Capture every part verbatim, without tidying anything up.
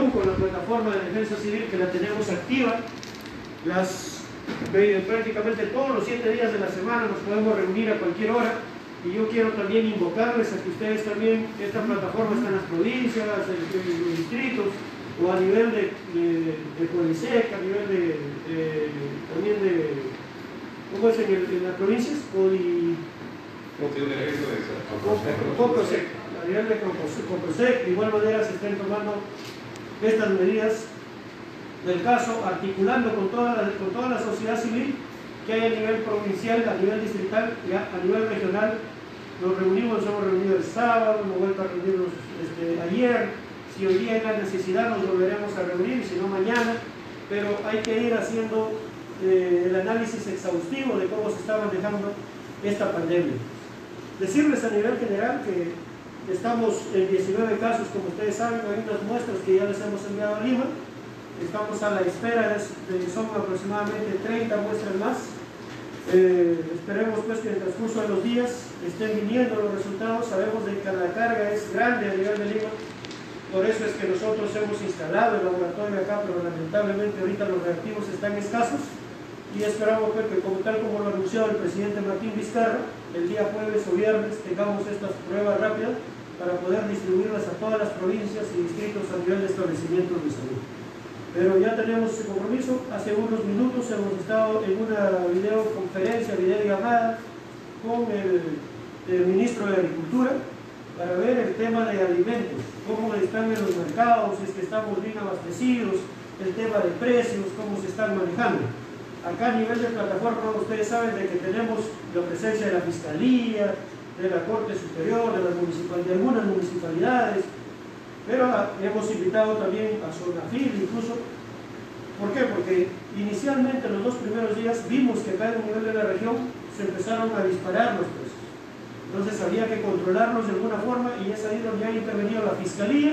reunión con la plataforma de defensa civil, que la tenemos activa. Las, prácticamente todos los siete días de la semana nos podemos reunir a cualquier hora, y yo quiero también invocarles a que ustedes también, esta plataforma está en las provincias, en, en los distritos, o a nivel de, de, de Colisec, a nivel de, de también de, ¿cómo es en, el, en las provincias? Codi, Coprosec, a nivel de Coprosec, de igual manera se están tomando estas medidas del caso, articulando con toda la, con toda la sociedad civil que hay a nivel provincial, a nivel distrital y a, a nivel regional. Nos reunimos, nos hemos reunido el sábado, hemos vuelto a reunirnos este, ayer. Si hoy día hay la necesidad, nos volveremos a reunir, si no mañana, pero hay que ir haciendo eh, el análisis exhaustivo de cómo se está manejando esta pandemia. Decirles a nivel general que estamos en diecinueve casos, como ustedes saben, hay unas muestras que ya les hemos enviado a Lima. Estamos a la espera, de, de, son aproximadamente treinta muestras más. Eh, esperemos pues que en el transcurso de los días estén viniendo los resultados. Sabemos de que la carga es grande a nivel de Lima, por eso es que nosotros hemos instalado el laboratorio acá, pero lamentablemente ahorita los reactivos están escasos, y esperamos pues, que como tal como lo anunció el presidente Martín Vizcarra, el día jueves o viernes tengamos estas pruebas rápidas para poder distribuirlas a todas las provincias y distritos a nivel de establecimientos de salud. Pero ya tenemos ese compromiso. Hace unos minutos hemos estado en una videoconferencia, videollamada con el, el ministro de Agricultura para ver el tema de alimentos, cómo están en los mercados, si es que estamos bien abastecidos, el tema de precios, cómo se están manejando. Acá a nivel de plataforma ustedes saben de que tenemos la presencia de la Fiscalía, de la Corte Superior, de, las municipal, de algunas municipalidades, pero hemos invitado también a Sonafil incluso. ¿Por qué? Porque inicialmente los dos primeros días vimos que acá a nivel de la región se empezaron a disparar los precios. Entonces había que controlarlos de alguna forma, y es ahí donde ha intervenido la Fiscalía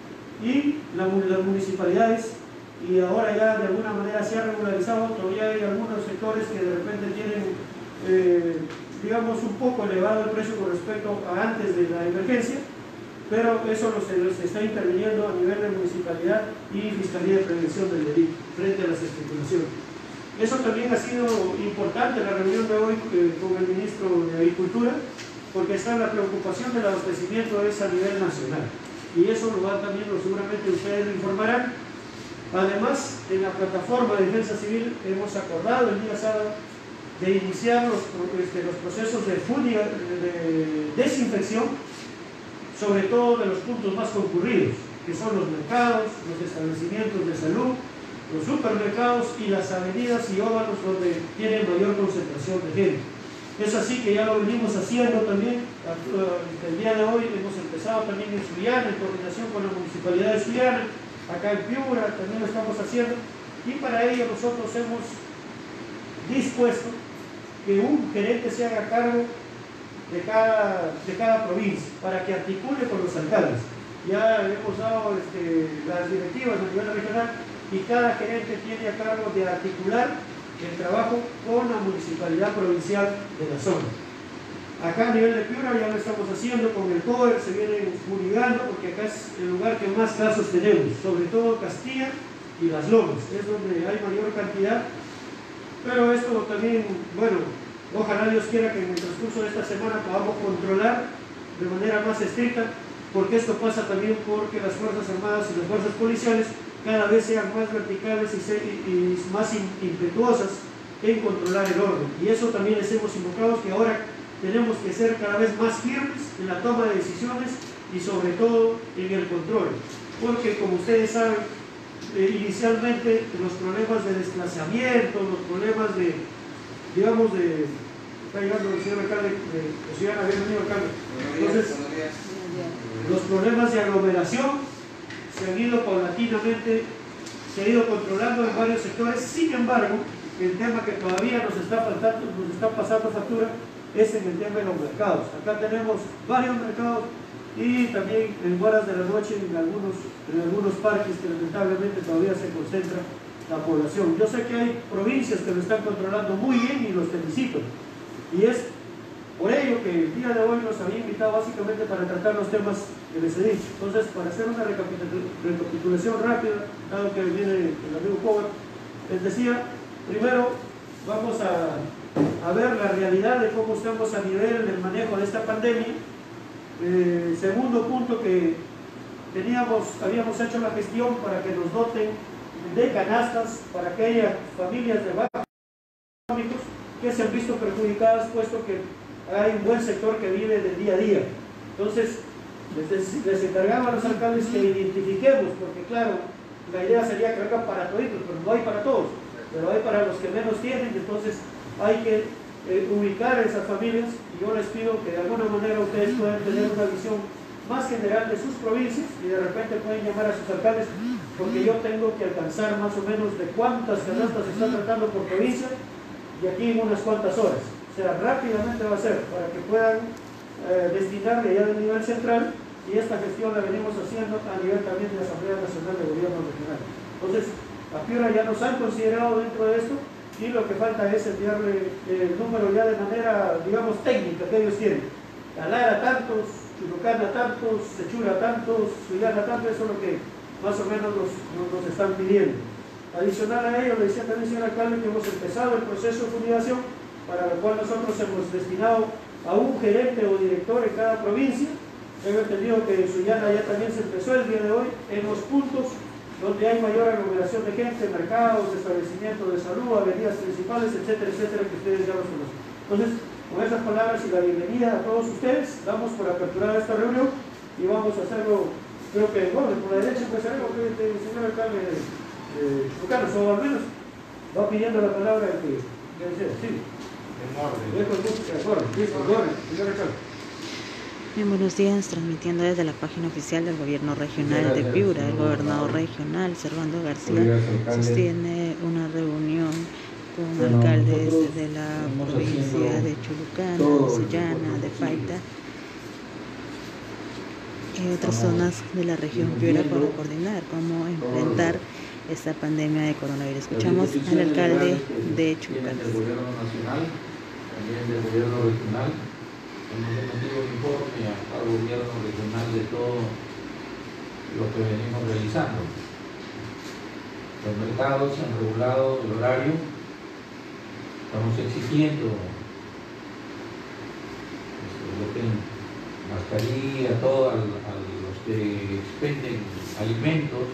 y la, las municipalidades, y ahora ya de alguna manera se ha regularizado. Todavía hay algunos sectores que de repente tienen, eh, digamos, un poco elevado el precio con respecto a antes de la emergencia, pero eso lo se, lo se está interviniendo a nivel de municipalidad y Fiscalía de Prevención del Delito frente a las especulaciones. Eso también ha sido importante la reunión de hoy eh, con el ministro de Agricultura, porque está la preocupación del abastecimiento es a nivel nacional, y eso lo van también, lo, seguramente ustedes lo informarán. Además, en la plataforma de defensa civil hemos acordado el día sábado de iniciar los, este, los procesos de, funia, de desinfección, sobre todo de los puntos más concurridos, que son los mercados, los establecimientos de salud, los supermercados y las avenidas y óvalos donde tienen mayor concentración de gente. Es así que ya lo venimos haciendo también. El día de hoy hemos empezado también en Sullana, en coordinación con la Municipalidad de Sullana, acá en Piura también lo estamos haciendo, y para ello nosotros hemos dispuesto que un gerente se haga cargo de cada, de cada provincia, para que articule con los alcaldes. Ya hemos dado este, las directivas a nivel regional, y cada gerente tiene a cargo de articular el trabajo con la municipalidad provincial de la zona. Acá a nivel de Piura ya lo estamos haciendo con el C O E R, se viene fumigando, porque acá es el lugar que más casos tenemos, sobre todo Castilla y Las Lomas, es donde hay mayor cantidad. Pero esto también, bueno, ojalá Dios quiera que en el transcurso de esta semana podamos controlar de manera más estricta, porque esto pasa también porque las Fuerzas Armadas y las Fuerzas Policiales cada vez sean más verticales y, se, y, y más impetuosas en controlar el orden. Y eso también les hemos invocado, que ahora tenemos que ser cada vez más firmes en la toma de decisiones y sobre todo en el control. Porque como ustedes saben, eh, inicialmente los problemas de desplazamiento, los problemas de, digamos, de... Está llegando el señor alcalde, de, de Ciudad, bienvenido alcalde. Entonces, los problemas de aglomeración se han ido paulatinamente, se ha ido controlando en varios sectores. Sin embargo, el tema que todavía nos está faltando, nos está pasando factura, es en el tema de los mercados. Acá tenemos varios mercados, y también en horas de la noche en algunos, en algunos parques que lamentablemente todavía se concentra la población. Yo sé que hay provincias que lo están controlando muy bien, y los felicito, y es por ello que el día de hoy los había invitado básicamente para tratar los temas que les he dicho. Entonces, para hacer una recapitulación rápida, dado que viene el amigo Cobar, les decía, primero vamos a, a ver la realidad de cómo estamos a nivel del manejo de esta pandemia. Eh, segundo punto, que teníamos, habíamos hecho la gestión para que nos doten de canastas para aquellas familias de bajos económicos que se han visto perjudicadas, puesto que hay un buen sector que vive del día a día. Entonces, les, les encargaba a los alcaldes que identifiquemos, porque claro, la idea sería que hagan para todos, pero no hay para todos, pero hay para los que menos tienen. Entonces hay que eh, ubicar a esas familias, y yo les pido que de alguna manera ustedes puedan tener una visión más general de sus provincias, y de repente pueden llamar a sus alcaldes, porque yo tengo que alcanzar más o menos de cuántas canastas se están tratando por provincia, y aquí en unas cuantas horas. O sea, rápidamente va a ser, para que puedan eh, destinarle ya de nivel central, y esta gestión la venimos haciendo a nivel también de la Asamblea Nacional de Gobierno Regional. Entonces, a Piura ya nos han considerado dentro de esto, y lo que falta es enviarle el número ya de manera, digamos, técnica que ellos tienen. Talara tantos, Chulucana tantos, Sechura tantos, Suyana tantos, eso es lo que más o menos nos, nos, nos están pidiendo. Adicional a ello, le decía también, señor alcalde, que hemos empezado el proceso de fumigación, para lo cual nosotros hemos destinado a un gerente o director en cada provincia. Tengo entendido que en Suyana ya también se empezó el día de hoy, en los puntos donde hay mayor aglomeración de gente, mercados, establecimientos de salud, avenidas principales, etcétera, etcétera, que ustedes ya los conocen. Entonces, con esas palabras y la bienvenida a todos ustedes, damos por aperturada esta reunión, y vamos a hacerlo, creo que, bueno, por la derecha empezaremos, el señor alcalde eh, Chulucana, o al menos va pidiendo la palabra el que, que desea. Sí. En orden. Bien, buenos días, transmitiendo desde la página oficial del Gobierno Regional de Piura. El gobernador regional, Servando García, sostiene una reunión con alcaldes de la provincia de Chulucana, de Sullana, de Paita y otras zonas de la región Piura, para coordinar cómo enfrentar esta pandemia de coronavirus. Escuchamos al alcalde de Chulucana. Del Gobierno Nacional, también del Gobierno Regional. Hemos emitido un informe al Gobierno Regional de todo lo que venimos realizando. Los mercados han regulado el horario. Estamos exigiendo lo que mascarilla, todo a, a los que expenden alimentos.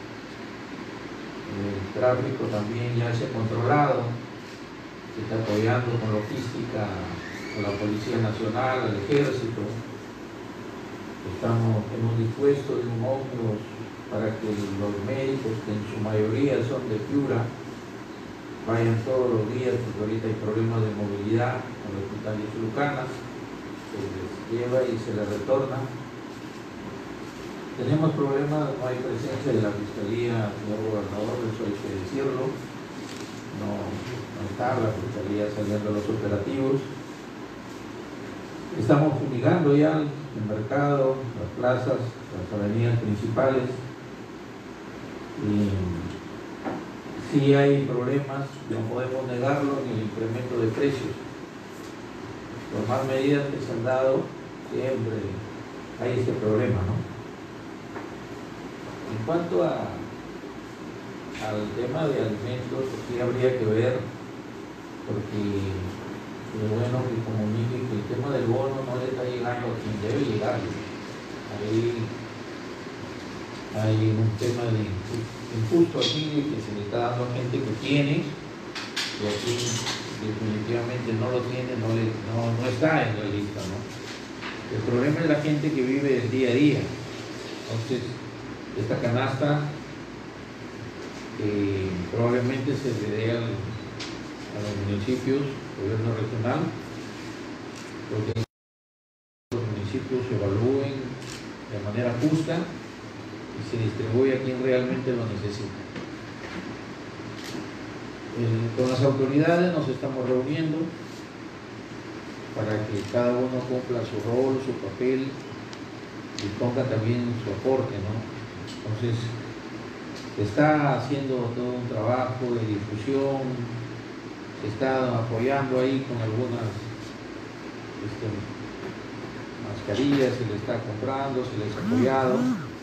El tráfico también ya se ha controlado, se está apoyando con logística a la Policía Nacional, al Ejército. Estamos, hemos dispuesto de un ómnibus para que los médicos, que en su mayoría son de Piura, vayan todos los días, porque ahorita hay problemas de movilidad en el hospital de Chulucana, se les lleva y se les retorna. Tenemos problemas, no hay presencia de la Fiscalía, señor gobernador, eso hay que decirlo. No, no está la Fiscalía saliendo a los operativos. Estamos fumigando ya el mercado, las plazas, las avenidas principales. Y sí hay problemas, no podemos negarlo, en el incremento de precios. Por más medidas que se han dado, siempre hay este problema, ¿no? En cuanto a, al tema de alimentos, sí habría que ver, porque es bueno que comunique que el tema del bono no le está llegando a quien debe llegar. Ahí hay un tema de injusto aquí que se le está dando a gente que tiene, y aquí definitivamente no lo tiene, no, le, no, no está en la lista, ¿no? El problema es la gente que vive el día a día. Entonces, esta canasta eh, probablemente se le dé al, a los municipios, gobierno regional, porque los municipios se evalúen de manera justa y se distribuye a quien realmente lo necesita. Eh, con las autoridades nos estamos reuniendo para que cada uno cumpla su rol, su papel, y ponga también su aporte, ¿no? Entonces, se está haciendo todo un trabajo de difusión, se está apoyando ahí con algunas este, mascarillas se le está comprando, se les ha apoyado.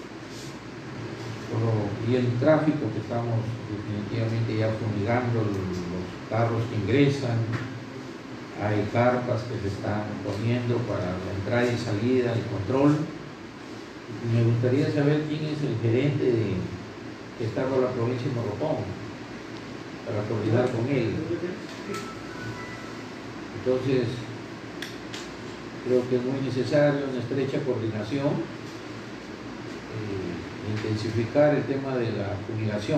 Y el tráfico que estamos definitivamente ya fumigando, los carros que ingresan, hay carpas que se están poniendo para la entrada y salida, el control. Me gustaría saber quién es el gerente de, que está con la provincia de Morropón, para coordinar con él. Entonces, creo que es muy necesario una estrecha coordinación, eh, intensificar el tema de la fumigación.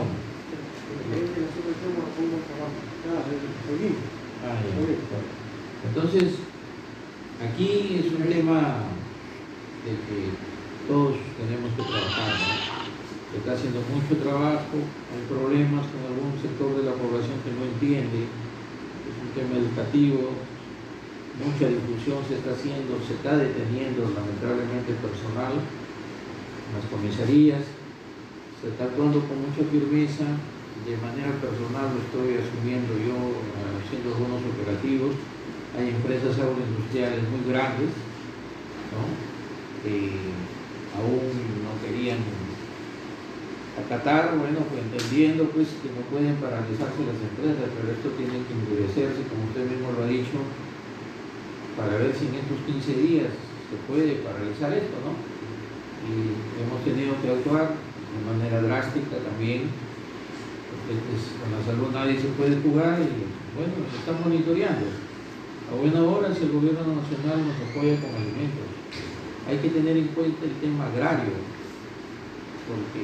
Ah, entonces, aquí es un tema de que todos tenemos que trabajar, ¿no? Se está haciendo mucho trabajo, hay problemas con algún sector de la población que no entiende, es un tema educativo, mucha difusión se está haciendo, se está deteniendo lamentablemente personal en las comisarías, se está actuando con mucha firmeza. De manera personal lo estoy asumiendo yo, haciendo algunos operativos. Hay empresas agroindustriales muy grandes, ¿no?, que aún no querían acatar, bueno, pues entendiendo pues que no pueden paralizarse las empresas, pero esto tiene que endurecerse, como usted mismo lo ha dicho, para ver si en estos quince días se puede paralizar esto, ¿no? Y hemos tenido que actuar de manera drástica también, porque pues, con la salud nadie se puede jugar y bueno, se está monitoreando. A buena hora, si el gobierno nacional nos apoya con alimentos, hay que tener en cuenta el tema agrario, porque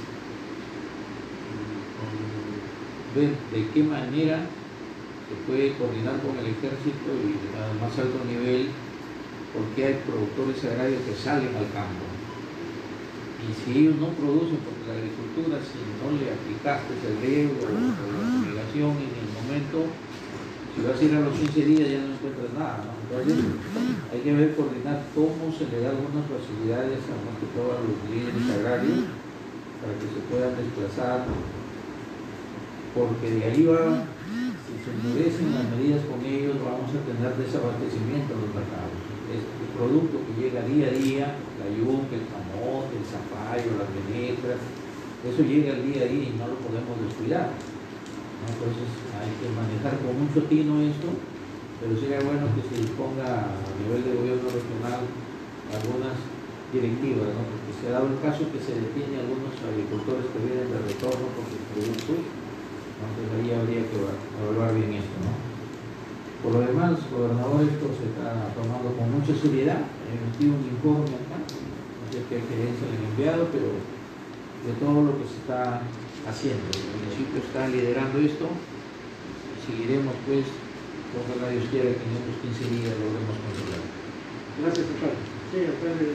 ver de qué manera se puede coordinar con el ejército y al más alto nivel, porque hay productores agrarios que salen al campo. Y si ellos no producen, porque la agricultura, si no le aplicaste el riego o la fumigación en el momento, si vas a ir a los quince días ya no encuentras nada, ¿no? Entonces hay que ver, coordinar cómo se le da algunas facilidades a más que todo a los líderes agrarios para que se puedan desplazar, porque de ahí va, si se endurecen las medidas con ellos, vamos a tener desabastecimiento en los mercados. Este producto que llega día a día, la yuca, el camote, el zapallo, las menestras, eso llega al día a día y no lo podemos descuidar. Entonces hay que manejar con mucho tino esto, pero sería bueno que se disponga a nivel de gobierno regional algunas directivas, ¿no? Porque se ha dado el caso que se detiene a algunos agricultores que vienen de retorno con sus productos, entonces ahí habría que evaluar bien esto, ¿no? Por lo demás, gobernador, esto se está tomando con mucha seriedad. He emitido un informe acá, no sé qué gerencia le han enviado, pero de todo lo que se está haciendo. El municipio está liderando esto y seguiremos, pues, ojalá Dios quiera que en estos quince días logremos controlar. Gracias, alcalde. Sí, alcalde.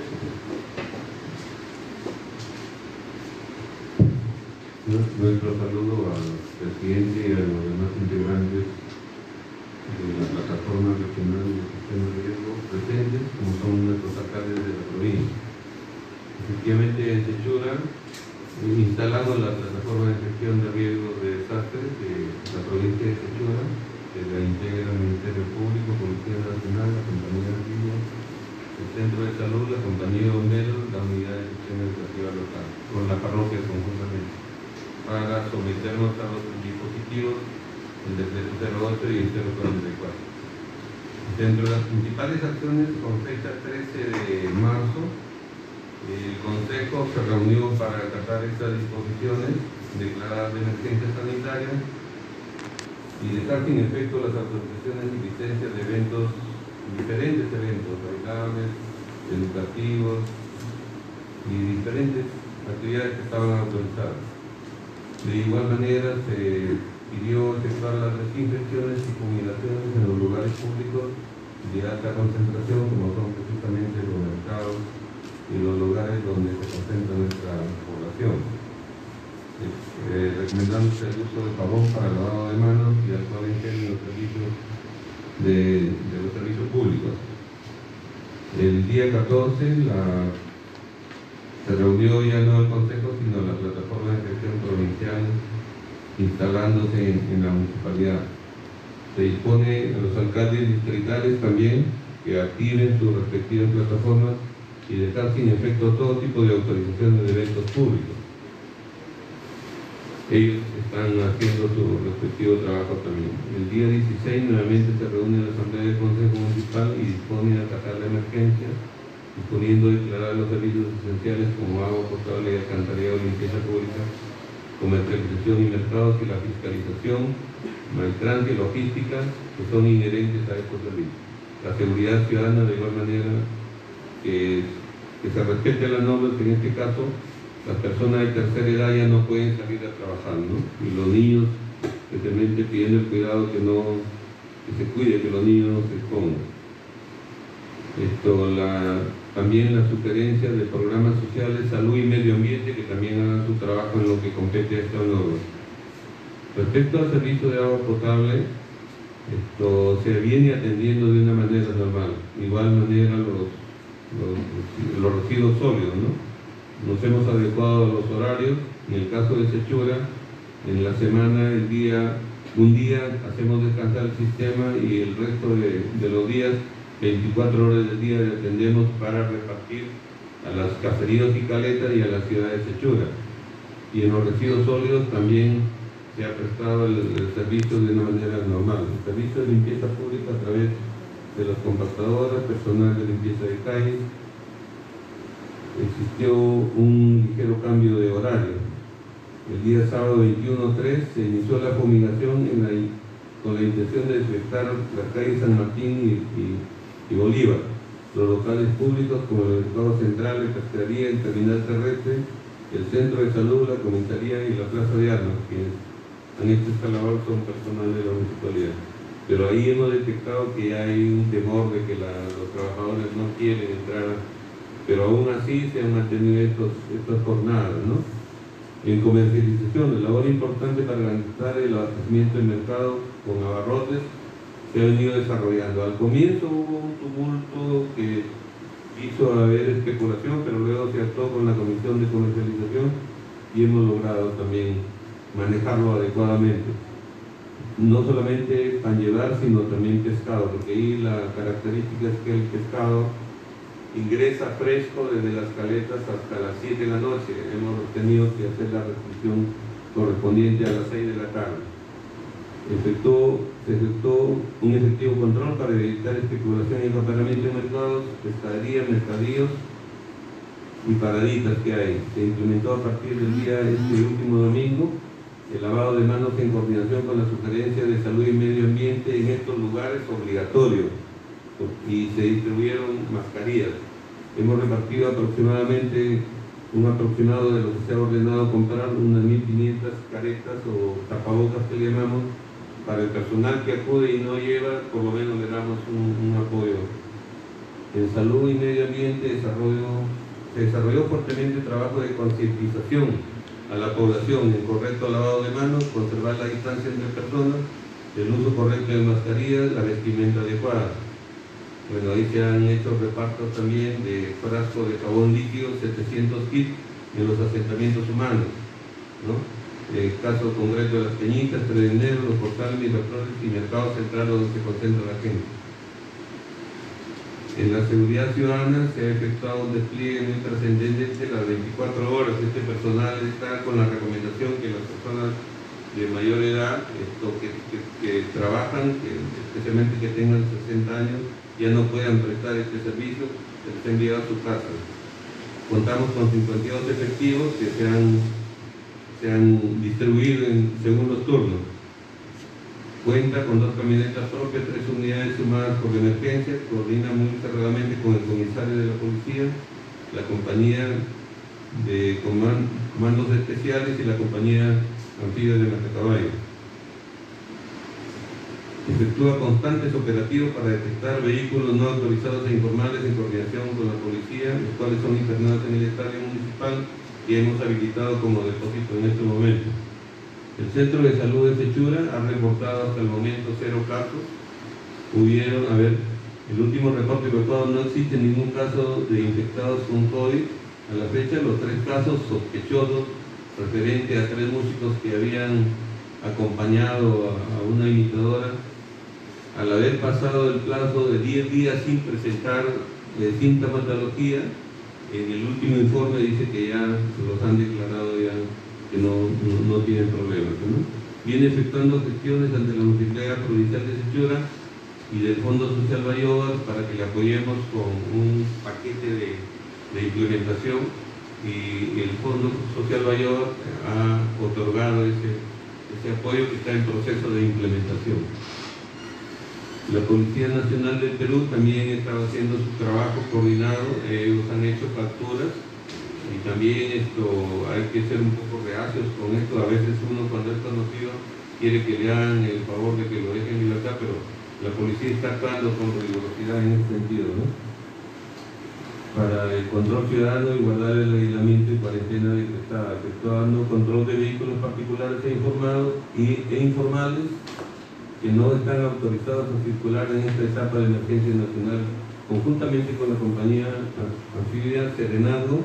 Nuestro saludo al presidente y a los demás integrantes de la plataforma regional de gestión de riesgo presentes, como son nuestros alcaldes de la provincia. Efectivamente, en Sechura, instalando la plataforma de gestión de riesgos de desastres de la provincia de Sechura, que la integra el Ministerio Público, Policía Nacional, la Compañía de Río, el Centro de Salud, la Compañía de Bomberos, la Unidad de Gestión Educativa Local, con la parroquia conjuntamente, para someternos a los dispositivos el decreto cero ocho y el cero cuarenta y cuatro. Dentro de las principales acciones, con fecha trece de marzo, el Consejo se reunió para acatar estas disposiciones declaradas de emergencia sanitaria y dejar sin efecto las autorizaciones y licencias de eventos, diferentes eventos, bailables, educativos y diferentes actividades que estaban autorizadas. De igual manera, se pidió efectuar las desinfecciones y fumigaciones en los lugares públicos de alta concentración, como son precisamente los mercados y los lugares donde se concentra nuestra población, eh, recomendándose el uso de jabón para el lavado de manos y alcohol en gel en los servicios de, de los servicios públicos. El día catorce la, se reunió ya no el Consejo, sino la plataforma de gestión provincial instalándose en, en la municipalidad. Se dispone a los alcaldes distritales también que activen sus respectivas plataformas y dejar sin efecto todo tipo de autorizaciones de eventos públicos. Ellos están haciendo su respectivo trabajo también. El día dieciséis nuevamente se reúne la Asamblea del Consejo Municipal y dispone a atacar la emergencia, disponiendo a declarar los servicios esenciales como agua potable y alcantarillado, limpieza pública, comercialización y mercados y la fiscalización, maltrance y logística que son inherentes a estos servicios. La seguridad ciudadana, de igual manera, que, que se respete las normas, que en este caso las personas de tercera edad ya no pueden salir a trabajar, ¿no? Y los niños, especialmente pidiendo el cuidado que no, que se cuide, que los niños no se expongan. Esto, la, también la sugerencia de programas sociales, salud y medio ambiente, que también hagan su trabajo en lo que compete a esta norma. Respecto al servicio de agua potable, esto se viene atendiendo de una manera normal. De igual manera los, los, los residuos sólidos, ¿no? Nos hemos adecuado a los horarios. En el caso de Sechura, en la semana, el día, un día hacemos descansar el sistema y el resto de, de los días, veinticuatro horas del día, le atendemos para repartir a las caseríos y caletas y a la ciudad de Sechura. Y en los residuos sólidos también se ha prestado el, el servicio de una manera normal. El servicio de limpieza pública a través de las compactadoras, personal de limpieza de calles. Existió un ligero cambio de horario. El día sábado veintiuno tres se inició la fumigación en la, con la intención de desinfectar las calles San Martín y, y, y Bolívar, los locales públicos como el mercado central, la pescadería, el terminal terrestre, el centro de salud, la comisaría y la plaza de armas, que han hecho esta labor son personal de la municipalidad. Pero ahí hemos detectado que hay un temor de que la, los trabajadores no quieren entrar, pero aún así se han mantenido estos, estas jornadas, ¿no? En comercialización, la labor importante para garantizar el abastecimiento del mercado con abarrotes se ha venido desarrollando. Al comienzo hubo un tumulto que hizo haber especulación, pero luego se actuó con la Comisión de Comercialización y hemos logrado también manejarlo adecuadamente. No solamente pan llevar, sino también pescado, porque ahí la característica es que el pescado ingresa fresco desde las caletas hasta las siete de la noche. Hemos tenido que hacer la restricción correspondiente a las seis de la tarde. Efectuó, se efectuó un efectivo control para evitar especulación y acaparamiento de mercados, pescaderías, mercadillos y paraditas que hay. Se implementó a partir del día este último domingo el lavado de manos en coordinación con la sugerencia de salud y medio ambiente en estos lugares obligatorio, y se distribuyeron mascarillas. Hemos repartido aproximadamente un aproximado de lo que se ha ordenado comprar, unas mil quinientas caretas o tapabocas que le llamamos, para el personal que acude y no lleva, por lo menos le damos un, un apoyo. En salud y medio ambiente desarrollo, se desarrolló fuertemente trabajo de concientización a la población, el correcto lavado de manos, conservar la distancia entre personas, el uso correcto de mascarillas, la vestimenta adecuada. Bueno, ahí se han hecho repartos también de frascos de jabón líquido, setecientos kits en los asentamientos humanos, ¿no? El caso concreto de Las Peñitas, tres de enero, los portales, Miraflores y Mercado Central, donde se concentra la gente. En la seguridad ciudadana se ha efectuado un despliegue muy trascendente las veinticuatro horas. Este personal está con la recomendación que las personas de mayor edad, esto, que, que, que trabajan, que, especialmente que tengan sesenta años, ya no puedan prestar este servicio, se les ha enviado a su casa. Contamos con cincuenta y dos efectivos que se han, se han distribuido en, según los turnos. Cuenta con dos camionetas propias, tres unidades sumadas por emergencia, coordina muy cerradamente con el comisario de la policía, la compañía de comandos especiales y la compañía anfibia de Matacaballo. Efectúa constantes operativos para detectar vehículos no autorizados e informales en coordinación con la policía, los cuales son internados en el estadio municipal y hemos habilitado como depósito en este momento. El Centro de Salud de Sechura ha reportado hasta el momento cero casos. Hubieron, a ver, el último reporte efectuado no existe ningún caso de infectados con COVID. A la fecha, los tres casos sospechosos referente a tres músicos que habían acompañado a, a una imitadora al haber pasado el plazo de diez días sin presentar eh, sintomatología, en el último informe dice que ya los han declarado ya que no, no, no tienen problemas, ¿no? Viene efectuando gestiones ante la Municipalidad Provincial de Sechura y del Fondo Social Bayobar para que le apoyemos con un paquete de, de implementación, y el Fondo Social Bayobar ha otorgado ese, ese apoyo que está en proceso de implementación. La Policía Nacional del Perú también estaba haciendo su trabajo coordinado, ellos han hecho capturas, y también esto hay que ser un poco reacios con esto. A veces uno, cuando es conocido, quiere que le hagan el favor de que lo dejen en libertad, pero la policía está actuando con rigurosidad en ese sentido, ¿no? Para el control ciudadano y guardar el aislamiento y cuarentena decretada, efectuando control de vehículos particulares e informados y, e informales que no están autorizados a circular en esta etapa de emergencia nacional, conjuntamente con la compañía anfibia Serenazgo,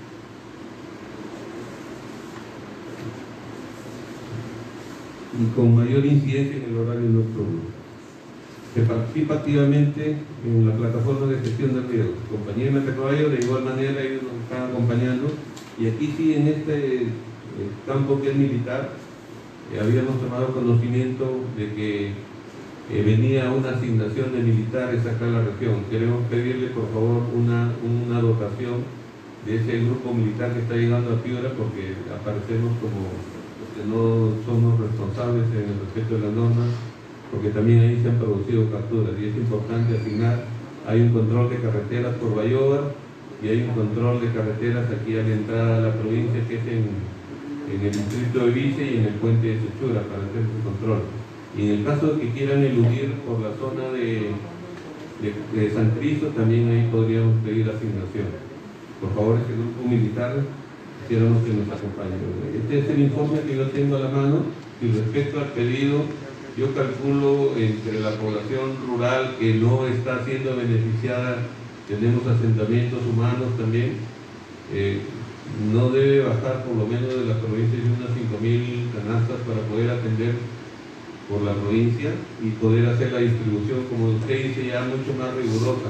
y con mayor incidencia en el horario nocturno. Se participa activamente en la plataforma de gestión de riesgos. Compañía de Metacaballo, de igual manera, ellos nos están acompañando, y aquí sí, en este eh, campo que es militar, eh, habíamos tomado conocimiento de que eh, venía una asignación de militares acá en la región. Queremos pedirle, por favor, una, una dotación de ese grupo militar que está llegando a Piura, porque aparecemos como que no somos responsables en el respeto de las normas, porque también ahí se han producido capturas, y es importante asignar. Hay un control de carreteras por Bayobar y hay un control de carreteras aquí a la entrada de la provincia, que es en, en el distrito de Vice y en el puente de Sechura, para hacer su control. Y en el caso de que quieran eludir por la zona de, de, de San Cristo, también ahí podríamos pedir asignación. Por favor, ese grupo militar, quisiéramos que nos acompañe. Este es el informe que yo tengo a la mano, y respecto al pedido, yo calculo entre la población rural que no está siendo beneficiada, tenemos asentamientos humanos también, eh, no debe bajar por lo menos de la provincia de unas cinco mil canastas para poder atender por la provincia y poder hacer la distribución, como usted dice, ya mucho más rigurosa,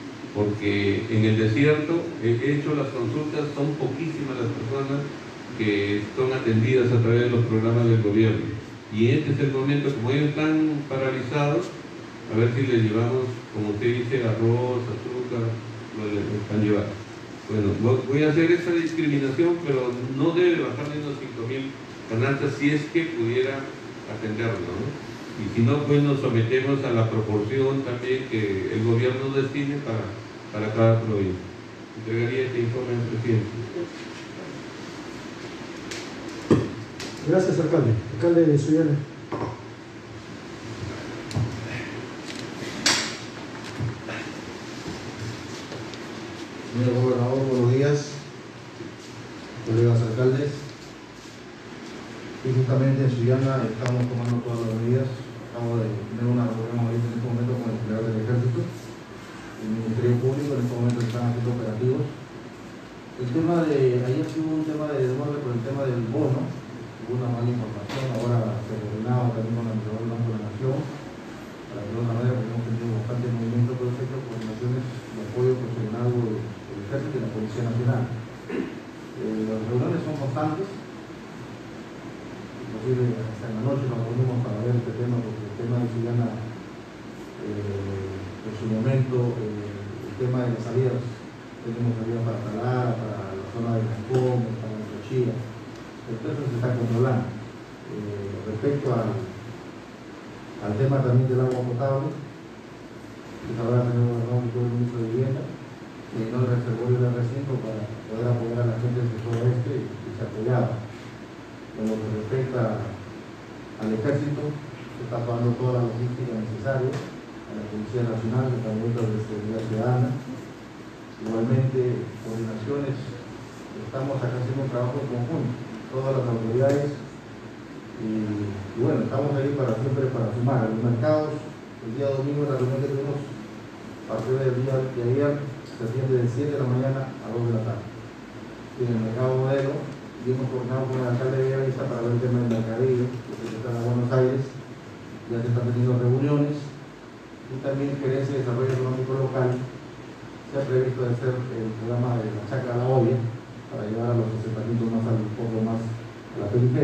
porque en el desierto he hecho las consultas, son poquísimas las personas que son atendidas a través de los programas del gobierno, y este es el momento, como ellos están paralizados, a ver si les llevamos, como usted dice, arroz, azúcar, lo les están llevando. Bueno, voy a hacer esa discriminación, pero no debe bajar de unos cinco mil canastas si es que pudiera atenderlo, ¿no? Y si no, pues nos sometemos a la proporción también que el gobierno destine para, para cada provincia. Entregaría este informe al presidente. Gracias, alcalde. Alcalde de Sullana. Señor gobernador, buenos días, colegas alcaldes. Y justamente en Sullana estamos tomando todas las medidas. Acabo de tener una reunión ahorita en este momento con el general del Ejército, el Ministerio Público. En este momento están haciendo operativos. El tema de, ayer hubo un tema de desborde por el tema del bono, hubo una mala información. Ahora se coordinaba también con la Administrador del Banco de la Nación, para que de otra manera, porque hemos tenido bastante movimiento, pero efecto coordinaciones de apoyo profesional del Ejército y la Policía Nacional. Eh, las reuniones son constantes, inclusive hasta en la noche nos reunimos para ver este tema, porque el tema de Sullana, eh, en su momento, eh, el tema de las salidas, tenemos salidas para Talara, para la zona de Cancún, para la Cochilla, entonces se está controlando. Eh, respecto al, al tema también del agua potable, que ahora tenemos el ministro de Vivienda, y no el reservorio del recinto para poder apoyar a la gente del sector oeste y, y se apoyaba. En lo que respecta al Ejército, se está pagando toda la logística necesaria, a la Policía Nacional, el Departamento de Seguridad Ciudadana. Igualmente, coordinaciones, estamos acá haciendo un trabajo en conjunto, todas las autoridades, y, y bueno, estamos ahí para siempre para sumar. Los mercados, el día domingo, la reunión que tuvimos, a partir del día de ayer, se atiende de siete de la mañana a dos de la tarde. Y en el mercado modelo, y hemos coordinado con el alcalde de Villavista para ver el tema del mercadillo, que se está en Buenos Aires, ya se están teniendo reuniones,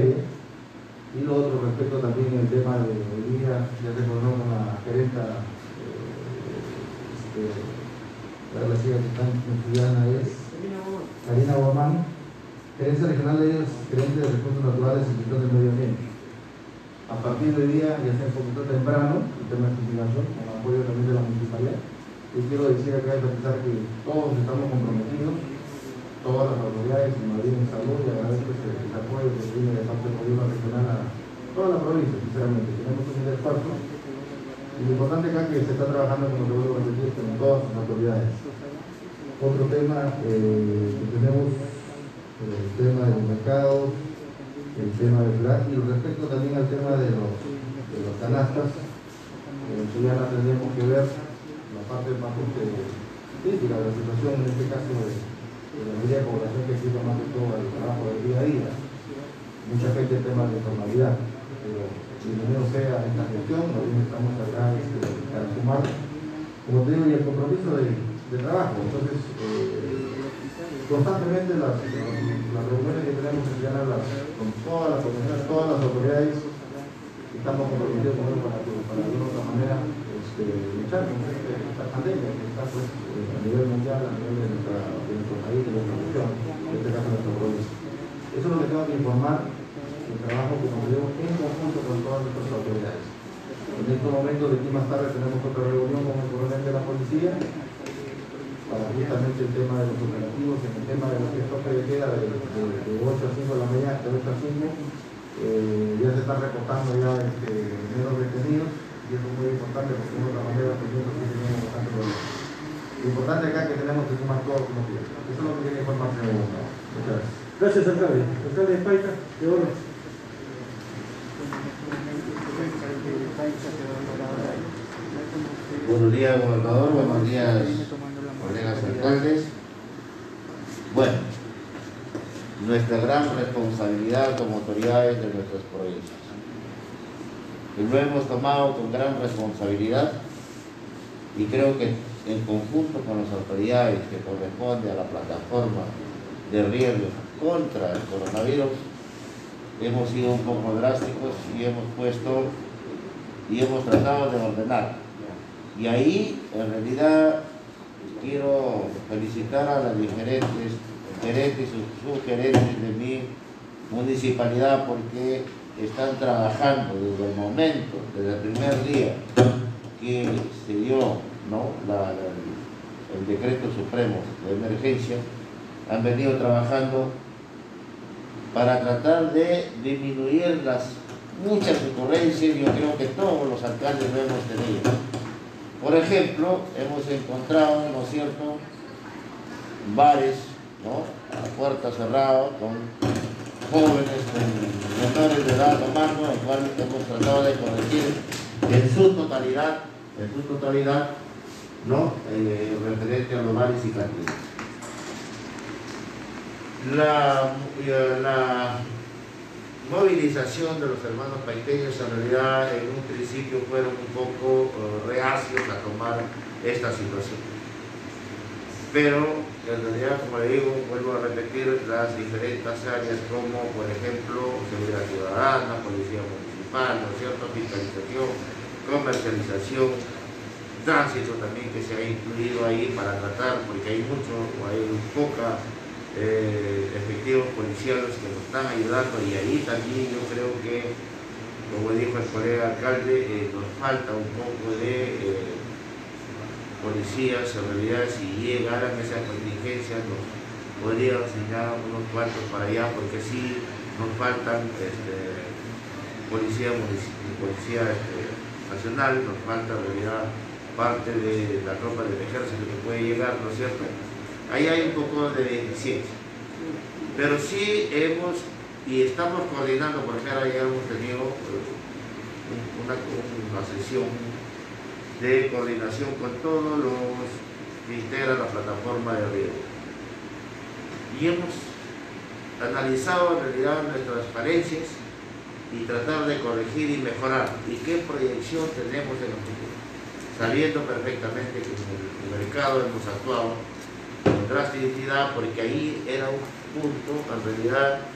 calle. Y lo otro respecto también al tema de hoy día, ya se coordinó con la gerenta, eh, este, la chica que está estudiando es Karina Guamán, gerencia regional de ellos, gerente de recursos naturales y gestión del medio ambiente. A partir de hoy día, ya sea un poquito temprano, el tema de fumigación, con el apoyo también de la municipalidad, y quiero decir acá y precisar que todos estamos comprometidos, todas las autoridades, en Madrid en salud, y agradezco ese, ese apoyo que viene de parte del gobierno regional a toda la provincia, sinceramente. Tenemos un esfuerzo, y lo importante acá es que se está trabajando, como te vuelvo a repetir, con todas las autoridades. Otro tema eh, que tenemos, eh, el tema de los mercados, el tema del gas, y respecto también al tema de los, de los canastas, eh, ya la tendremos que ver la parte más crítica de la situación, en este caso de, de la mayoría de población que exige más que todo el trabajo del día a día. Mucha gente el tema de informalidad, pero bienvenido sea esta gestión, nosotros estamos acá este, para sumar, como te digo, y el compromiso de, de trabajo. Entonces, eh, constantemente las, las reuniones que tenemos en Llana con todas las comisiones, todas las autoridades, estamos comprometidos con ellos para, para de alguna otra manera este, luchar contra este, esta pandemia que está pues, a nivel mundial, a nivel de, nuestra, de nuestro país, de nuestra región, en este caso de nuestra provincia. Eso es lo que tengo que informar, el trabajo que nos llevamos en conjunto con todas nuestras autoridades. En estos momentos, de aquí más tarde, tenemos otra reunión con el coronel de la policía para justamente el tema de los operativos, en el tema de lo que es toque de queda de, de, de ocho a cinco de la mañana, de ocho a cinco. Eh, ya se están reportando ya este, menos detenidos, y eso es muy importante porque de otra manera nosotros sí tenemos bastante problemas. Lo importante acá es que tenemos que sumar todos los días. Eso es lo que tiene información. Muchas gracias. Gracias, alcalde. Alcalde de Paita, de oro. Buenos días, gobernador. Buenos días, colegas alcaldes. Bueno, nuestra gran responsabilidad como autoridades de nuestras provincias. Y lo hemos tomado con gran responsabilidad y creo que en conjunto con las autoridades que corresponde a la plataforma de riesgo contra el coronavirus, hemos sido un poco drásticos y hemos puesto y hemos tratado de ordenar. Y ahí, en realidad, quiero felicitar a las diferentes gerentes y subgerentes de mi municipalidad porque están trabajando desde el momento, desde el primer día que se dio ¿no? la, la, el decreto supremo de emergencia, han venido trabajando para tratar de disminuir las muchas ocurrencias. Yo creo que todos los alcaldes lo hemos tenido. Por ejemplo, hemos encontrado, ¿no es cierto?, bares, ¿no?, a puerta cerrada, con jóvenes, con menores de edad tomando, el cual hemos tratado de corregir en su totalidad, en su totalidad, ¿no?, eh, referente a los bares y cantinas. La, la movilización de los hermanos paiteños en realidad en un principio fueron un poco uh, reacios a tomar esta situación, pero en realidad, como le digo, vuelvo a repetir, las diferentes áreas como por ejemplo seguridad ciudadana, policía municipal, ¿no es cierto?, fiscalización, comercialización, tránsito también que se ha incluido ahí para tratar, porque hay mucho o hay poca Eh, efectivos policiales que nos están ayudando, y ahí también yo creo que, como dijo el colega alcalde, eh, nos falta un poco de eh, policías. En realidad, si llegaran esas contingencias nos podrían asignar unos cuantos para allá, porque sí nos faltan este, policía, policía este, nacional, nos falta en realidad parte de la tropa del ejército que puede llegar, ¿no es cierto? Ahí hay un poco de deficiencia, pero sí hemos y estamos coordinando, porque ahora ya hemos tenido una, una sesión de coordinación con todos los que integran la plataforma de riesgo, y hemos analizado en realidad nuestras falencias y tratar de corregir y mejorar, y qué proyección tenemos en el futuro, sabiendo perfectamente que en el mercado hemos actuado con drasticidad, porque ahí era un punto en realidad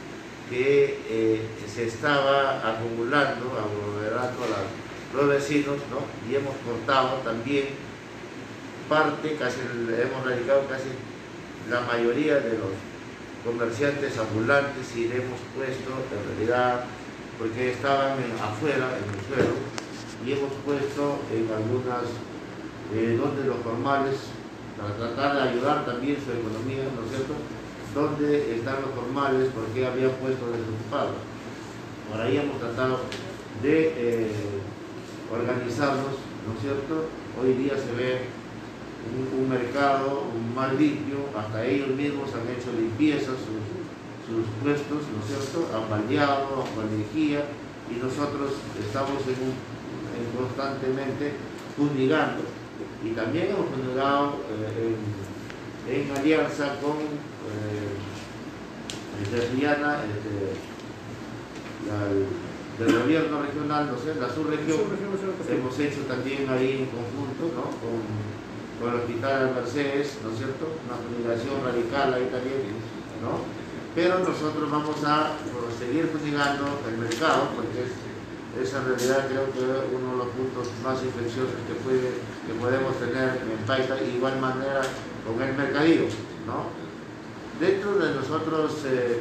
que eh, se estaba acumulando, aglomerando a los vecinos, ¿no? Y hemos cortado también parte, casi hemos radicado casi la mayoría de los comerciantes ambulantes y le hemos puesto, en realidad, porque estaban en, afuera, en el suelo, y hemos puesto en algunas, eh, donde los formales, para tratar de ayudar también su economía, ¿no es cierto?, donde están los formales, porque habían puesto desocupados. Por ahí hemos tratado de eh, organizarnos, ¿no es cierto? Hoy día se ve un, un mercado más limpio, hasta ellos mismos han hecho limpieza sus, sus puestos, ¿no es cierto? Han baldeado, han energía, y nosotros estamos en un, en constantemente fumigando, y también hemos fumigado eh, en, en alianza con eh, Terciana, este, del gobierno regional, no sé, la subregión, hemos hecho también ahí en conjunto, ¿no? con, con el Hospital de Mercedes, ¿no es cierto?, una fumigación radical ahí también, ¿no? Pero nosotros vamos a seguir fumigando el mercado, porque es, es en realidad creo que uno de los puntos más infecciosos que, puede, que podemos tener en Paita, y de igual manera con el mercadillo, ¿no? Dentro de nosotros eh,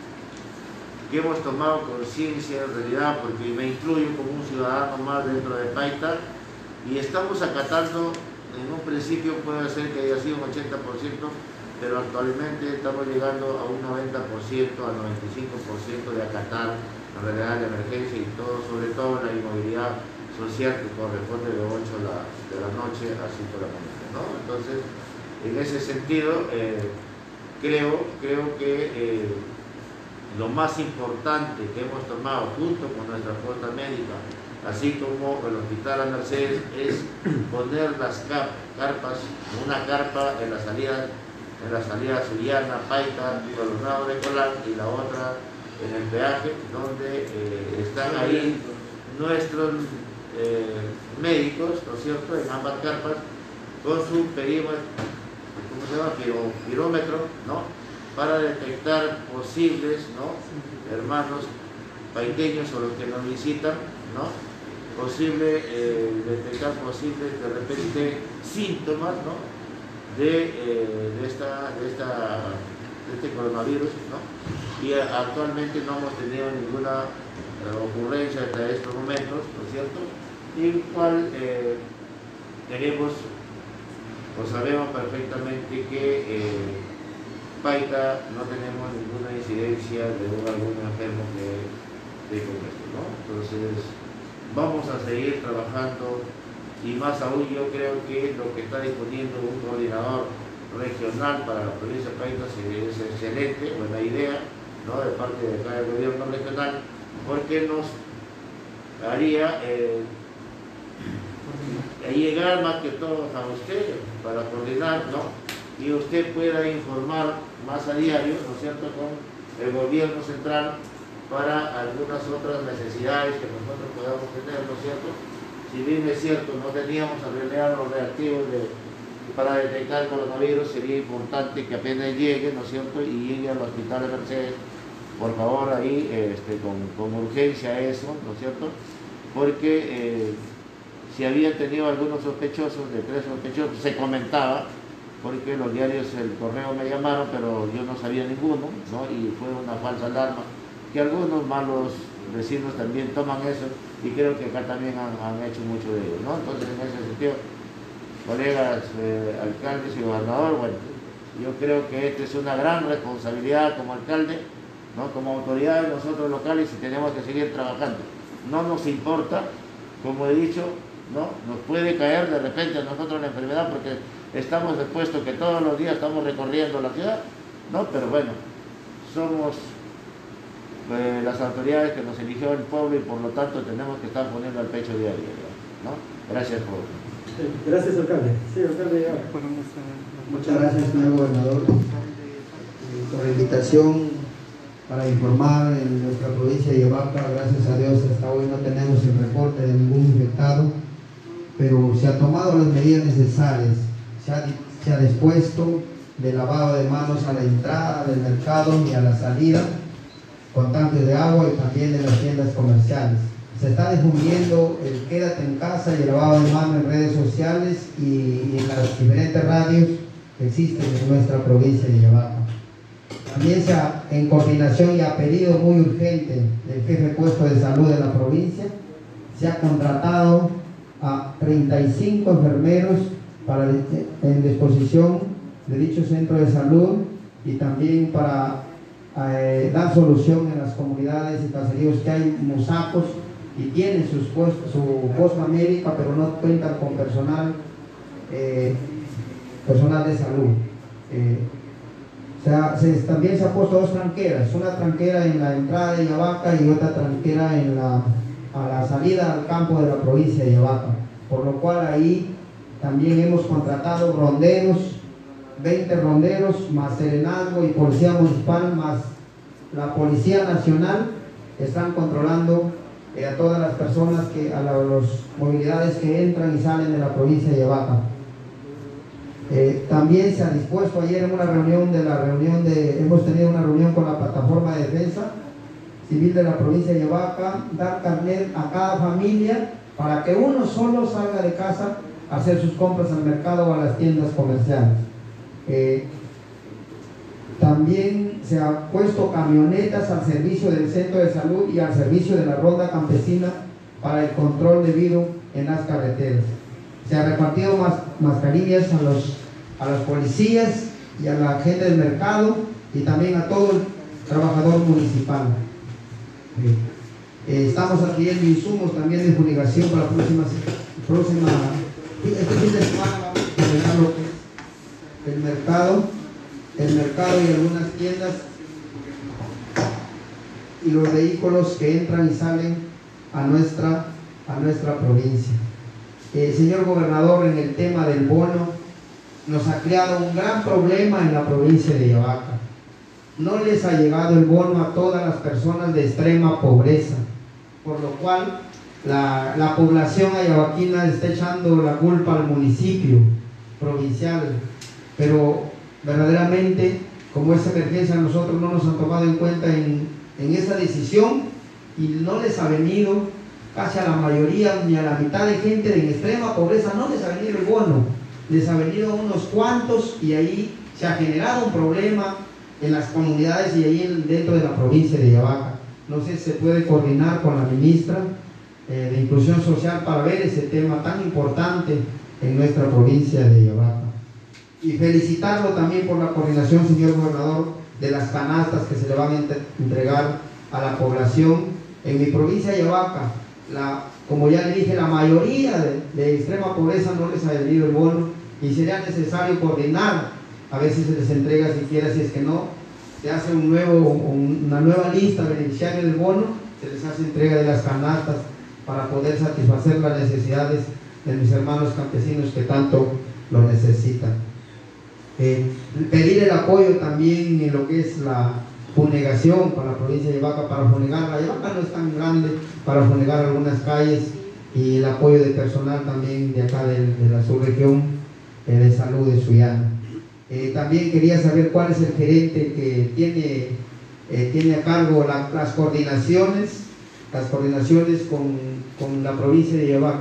que hemos tomado conciencia en realidad, porque me incluyo como un ciudadano más dentro de Paita, y estamos acatando, en un principio puede ser que haya sido un ochenta por ciento, pero actualmente estamos llegando a un noventa por ciento, al noventa y cinco por ciento de acatar en realidad la emergencia, y todo, sobre todo la inmovilidad social que corresponde de ocho de la, de la noche a cinco de la mañana, ¿no? Entonces, en ese sentido, eh, creo, creo que eh, lo más importante que hemos tomado junto con nuestra flota médica, así como el Hospital de Mercedes, es poner las carpas, una carpa en la salida, en la salida Sullana, Paita, Coronado de Colán, y la otra en el peaje, donde eh, están ahí nuestros eh, médicos, ¿no es cierto?, en ambas carpas, con su perímetro, ¿cómo se llama?, Piro, pirómetro, ¿no?, para detectar posibles, ¿no?, hermanos paiteños o los que nos visitan, ¿no?, posible eh, detectar posibles de repente síntomas, ¿no?, de, eh, de, esta, de, esta, de este coronavirus, ¿no? Y actualmente no hemos tenido ninguna eh, ocurrencia hasta estos momentos, ¿no es cierto?, y el cual eh, tenemos o sabemos perfectamente que eh, Paita no tenemos ninguna incidencia de algún enfermo que de con esto, ¿no? Entonces vamos a seguir trabajando, y más aún yo creo que lo que está disponiendo un coordinador regional para la provincia de Paita es excelente, buena idea, ¿no?, de parte de acá del gobierno regional, porque nos haría eh, llegar más que todo a usted para coordinar, ¿no?, y usted pueda informar más a diario, ¿no es cierto?, con el gobierno central para algunas otras necesidades que nosotros podamos tener, ¿no es cierto? Si bien es cierto, no teníamos en realidad los reactivos de, para detectar el coronavirus, sería importante que apenas llegue, ¿no es cierto?, y llegue al Hospital de Mercedes, por favor, ahí este, con, con urgencia eso, ¿no es cierto?, porque eh, si habían tenido algunos sospechosos, de tres sospechosos, se comentaba, porque los diarios, el correo me llamaron, pero yo no sabía ninguno, ¿no?, y fue una falsa alarma, que algunos malos vecinos también toman eso, y creo que acá también han, han hecho mucho de ello, ¿no? Entonces, en ese sentido, colegas eh, alcaldes y gobernador, bueno, yo creo que esta es una gran responsabilidad como alcalde, ¿no?, como autoridades nosotros locales, y tenemos que seguir trabajando. No nos importa, como he dicho, ¿no?, nos puede caer de repente a nosotros la enfermedad, porque estamos expuestos que todos los días estamos recorriendo la ciudad, ¿no?, pero bueno, somos eh, las autoridades que nos eligió el pueblo, y por lo tanto tenemos que estar poniendo al pecho día a día, ¿no? Gracias por... Sí, gracias, alcalde. Sí, alcalde, ya. Muchas gracias, señor gobernador, por la invitación para informar en nuestra provincia de Yabaca. Gracias a Dios, hasta hoy no tenemos el reporte de ningún infectado, pero se han tomado las medidas necesarias. Se ha, se ha dispuesto de lavado de manos a la entrada del mercado y a la salida, con tanques de agua y también en las tiendas comerciales. Se está difundiendo el quédate en casa y el lavado de manos en redes sociales y, y en las diferentes radios que existen en nuestra provincia de Yabaca. También se ha, en coordinación y a pedido muy urgente del jefe de puesto de salud de la provincia, se ha contratado a treinta y cinco enfermeros para, en disposición de dicho centro de salud y también para eh, dar solución en las comunidades y caseríos que hay musacos y tienen sus puestos, su posta médica, pero no cuentan con personal, eh, personal de salud. Eh, o sea, se, también se ha puesto dos tranqueras, una tranquera en la entrada de Yabaca y otra tranquera en la, a la salida al campo de la provincia de Yabaca, por lo cual ahí también hemos contratado ronderos, veinte ronderos, más Serenazgo y Policía Municipal, más la Policía Nacional, están controlando eh, a todas las personas, que a las movilidades que entran y salen de la provincia de Yabaca. Eh, también se ha dispuesto ayer en una reunión de la reunión de, hemos tenido una reunión con la plataforma de defensa civil de la provincia de Yabaca, dar carnet a cada familia para que uno solo salga de casa a hacer sus compras al mercado o a las tiendas comerciales. Eh, también se ha puesto camionetas al servicio del centro de salud y al servicio de la ronda campesina para el control debido en las carreteras. Se ha repartido más mascarillas a los, a los policías y a la gente del mercado y también a todo el trabajador municipal. Eh, estamos adquiriendo insumos también de fumigación para la próxima, próxima este fin de semana vamos a terminar lo que es el mercado, el mercado y algunas tiendas y los vehículos que entran y salen a nuestra, a nuestra provincia. Eh, señor gobernador, en el tema del bono, nos ha creado un gran problema en la provincia de Yabaca. No les ha llegado el bono a todas las personas de extrema pobreza, por lo cual la, la población ayabaquina está echando la culpa al municipio provincial, pero verdaderamente, como esa emergencia nosotros no nos han tomado en cuenta en, en esa decisión y no les ha venido casi a la mayoría, ni a la mitad de gente de extrema pobreza, no les ha venido el bono, les ha venido a unos cuantos y ahí se ha generado un problema en las comunidades y ahí dentro de la provincia de Yabaca. No sé si se puede coordinar con la ministra eh, de Inclusión Social para ver ese tema tan importante en nuestra provincia de Yabaca. Y felicitarlo también por la coordinación, señor gobernador, de las canastas que se le van a entregar a la población. En mi provincia de Yabaca, La, como ya le dije, la mayoría de, de extrema pobreza no les ha venido el bono y sería necesario coordinar, a ver si se les entrega siquiera, si es que no, se hace un nuevo, una nueva lista de beneficiarios del bono, se les hace entrega de las canastas para poder satisfacer las necesidades de mis hermanos campesinos que tanto lo necesitan. Eh, pedir el apoyo también en lo que es la fumigación para la provincia de Yabaca, para fumigar. La Yabaca no es tan grande para fumigar algunas calles, y el apoyo de personal también de acá de, de la subregión eh, de salud de Sullana. Eh, también quería saber cuál es el gerente que tiene, eh, tiene a cargo la, las coordinaciones, las coordinaciones con, con la provincia de Yabaca.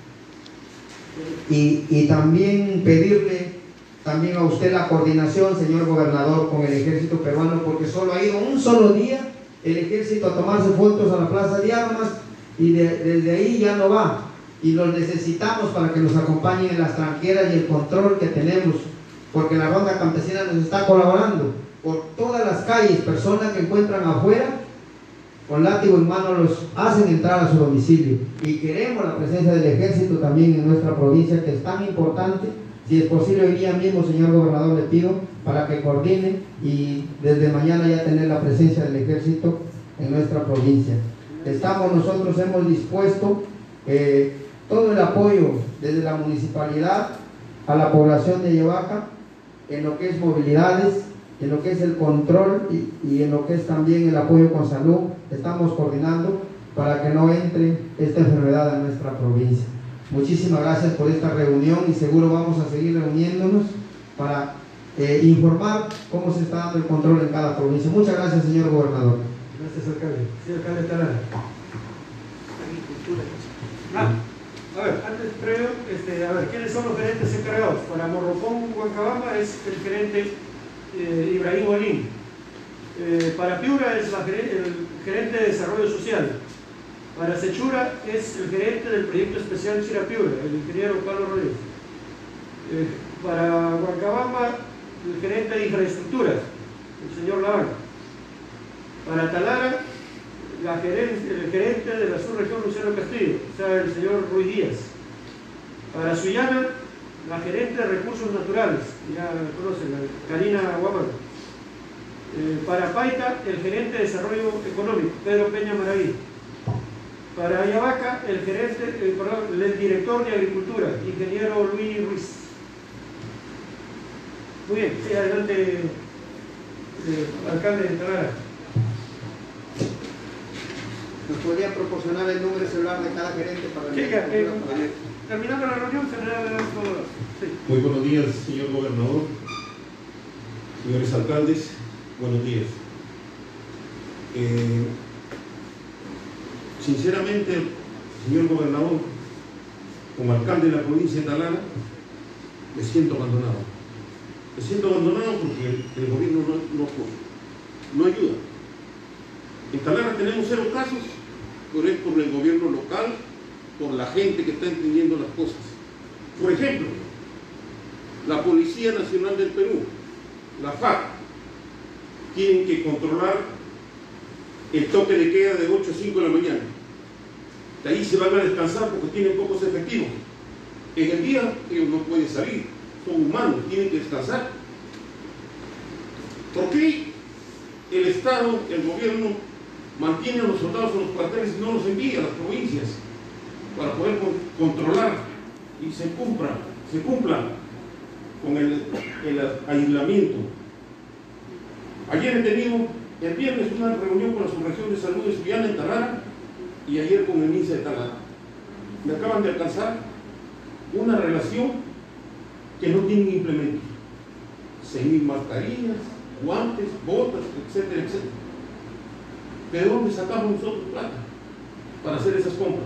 Y, y también pedirle también a usted la coordinación, señor gobernador, con el ejército peruano, porque solo ha ido un solo día el ejército a tomarse fotos a la plaza de armas y de, desde ahí ya no va, y los necesitamos para que nos acompañen en las tranqueras y el control que tenemos, porque la ronda campesina nos está colaborando por todas las calles. Personas que encuentran afuera con látigo en mano los hacen entrar a su domicilio, y queremos la presencia del ejército también en nuestra provincia, que es tan importante. Si es posible, hoy día mismo, señor gobernador, le pido para que coordine y desde mañana ya tener la presencia del ejército en nuestra provincia. Estamos, nosotros hemos dispuesto eh, todo el apoyo desde la municipalidad a la población de Yabaca en lo que es movilidades, en lo que es el control y, y en lo que es también el apoyo con salud. Estamos coordinando para que no entre esta enfermedad a nuestra provincia. Muchísimas gracias por esta reunión y seguro vamos a seguir reuniéndonos para eh, informar cómo se está dando el control en cada provincia. Muchas gracias, señor gobernador. este es alcalde, señor alcalde Talara. Agricultura. Ah, a ver, antes creo, este, a ver, ¿quiénes son los gerentes encargados? Para Morropón, Huancabamba es el gerente eh, Ibrahim Olín. Eh, para Piura es la, el gerente de desarrollo social. Para Sechura es el gerente del proyecto especial Chira Piura, el ingeniero Carlos Rodríguez. Eh, para Huancabamba, el gerente de infraestructura, el señor Laván. Para Talara, la gerente, el gerente de la subregión Luciano Castillo, o sea, el señor Ruiz Díaz. Para Sullana, la gerente de recursos naturales, ya conocen, la Karina Guamán. Eh, para Paita, el gerente de desarrollo económico, Pedro Peña Maraví. Para Ayabaca, el gerente, eh, perdón, el director de agricultura, ingeniero Luis Ruiz. Muy bien, sí, adelante, eh, alcalde de Talara. ¿Nos podría proporcionar el número de celular de cada gerente para Sí, el ya, eh, terminando la reunión se le da todo. Sí. Muy buenos días, señor gobernador, señores alcaldes, buenos días. Eh, sinceramente, señor gobernador, como alcalde de la provincia de Talara, me siento abandonado. Me siento abandonado porque el, el gobierno no, no, no ayuda. En Talara tenemos cero casos, pero es por el gobierno local, por la gente que está entendiendo las cosas. Por ejemplo, la Policía Nacional del Perú, la F A C, tienen que controlar el toque de queda de ocho a cinco de la mañana. De ahí se van a descansar porque tienen pocos efectivos. En el día ellos no pueden salir, son humanos, tienen que descansar. ¿Por qué el Estado, el gobierno, mantiene a los soldados en los cuarteles y no los envía a las provincias para poder con, controlar y se cumpla, se cumpla con el, el aislamiento? Ayer he tenido, el viernes, una reunión con la subregión de salud de Sullana en Talara y ayer con el MINSA de Talara. Me acaban de alcanzar una relación que no tienen implemento. seis mil mascarillas, guantes, botas, etcétera, etcétera. ¿De dónde sacamos nosotros plata para hacer esas compras?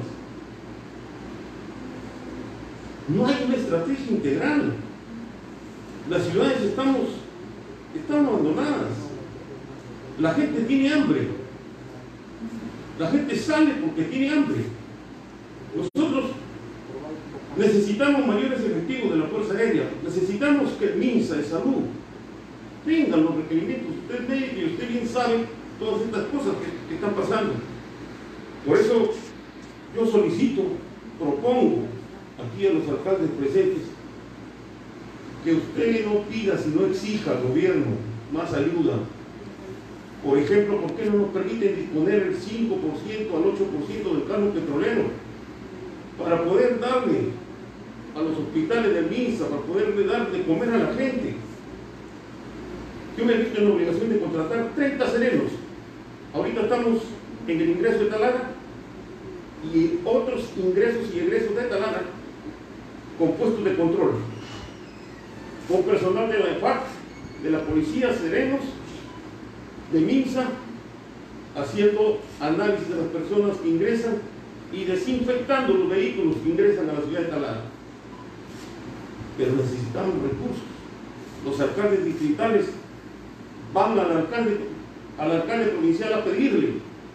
No hay una estrategia integral. Las ciudades estamos, están abandonadas. La gente tiene hambre. La gente sale porque tiene hambre. Nosotros necesitamos mayores efectivos de la Fuerza Aérea. Necesitamos que el MINSA de Salud tenga los requerimientos. Usted es médico y usted bien sabe todas estas cosas que, que están pasando. Por eso yo solicito, propongo aquí a los alcaldes presentes que usted no pida, sino exija al gobierno más ayuda. Por ejemplo, ¿por qué no nos permiten disponer el cinco por ciento al ocho por ciento del cargo petrolero para poder darle a los hospitales del MINSA, para poderle dar de comer a la gente? Yo me he visto en la obligación de contratar treinta serenos. Ahorita estamos en el ingreso de Talara y otros ingresos y egresos de Talara con puestos de control, con personal de la E F A C, de la policía, serenos, de MINSA, haciendo análisis de las personas que ingresan y desinfectando los vehículos que ingresan a la ciudad de Talara. Pero necesitamos recursos. Los alcaldes distritales van al alcalde, al alcalde provincial a pedirle.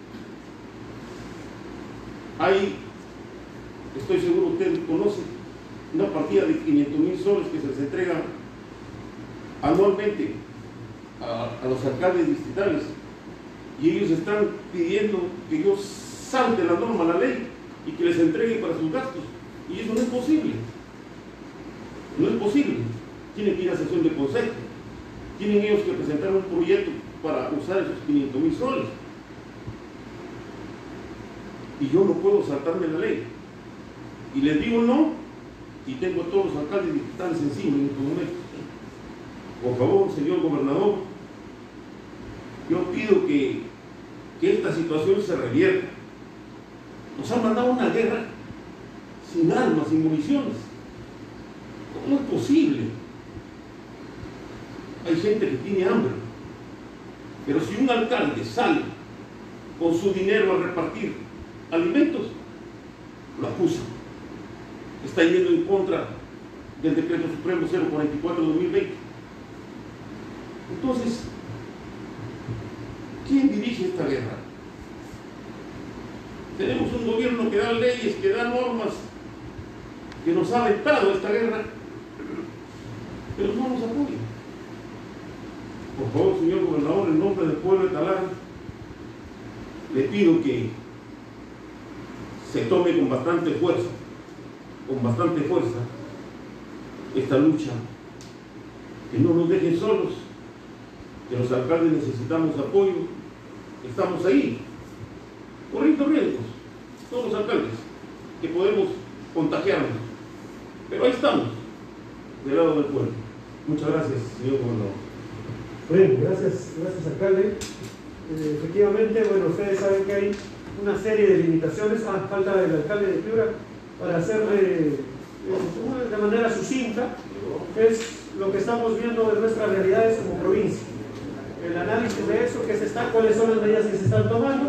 Hay, estoy seguro usted conoce, una partida de quinientos mil soles que se les entrega anualmente a, a los alcaldes distritales, y ellos están pidiendo que yo salte la norma, la ley, y que les entregue para sus gastos, y eso no es posible. No es posible. Tienen que ir a sesión de consejo, tienen ellos que presentar un proyecto para usar esos quinientos mil soles, y yo no puedo saltarme la ley, y les digo no, y tengo a todos los alcaldes distritales encima en estos momentos. Por favor, señor gobernador, yo pido que, que esta situación se revierta. Nos han mandado una guerra sin armas, sin municiones. ¿Cómo es posible? Hay gente que tiene hambre, pero si un alcalde sale con su dinero al repartir alimentos, lo acusan. Está yendo en contra del Decreto Supremo cero cuarenta y cuatro de dos mil veinte. Entonces, ¿quién dirige esta guerra? Tenemos un gobierno que da leyes, que da normas, que nos ha aventado esta guerra, pero no nos apoya. Por favor, señor gobernador, en nombre del pueblo de Talara, le pido que se tome con bastante fuerza, con bastante fuerza, esta lucha, que no nos dejen solos, que los alcaldes necesitamos apoyo, estamos ahí, corriendo riesgos, todos los alcaldes, que podemos contagiarnos, pero ahí estamos, del lado del pueblo. Muchas gracias, señor gobernador. Bueno, gracias, gracias alcalde. Eh, efectivamente, bueno, ustedes saben que hay una serie de limitaciones, a falta del alcalde de Piura, para hacerle eh, de manera sucinta, es lo que estamos viendo de nuestras realidades como provincia. El análisis de eso, que se está, cuáles son las medidas que se están tomando.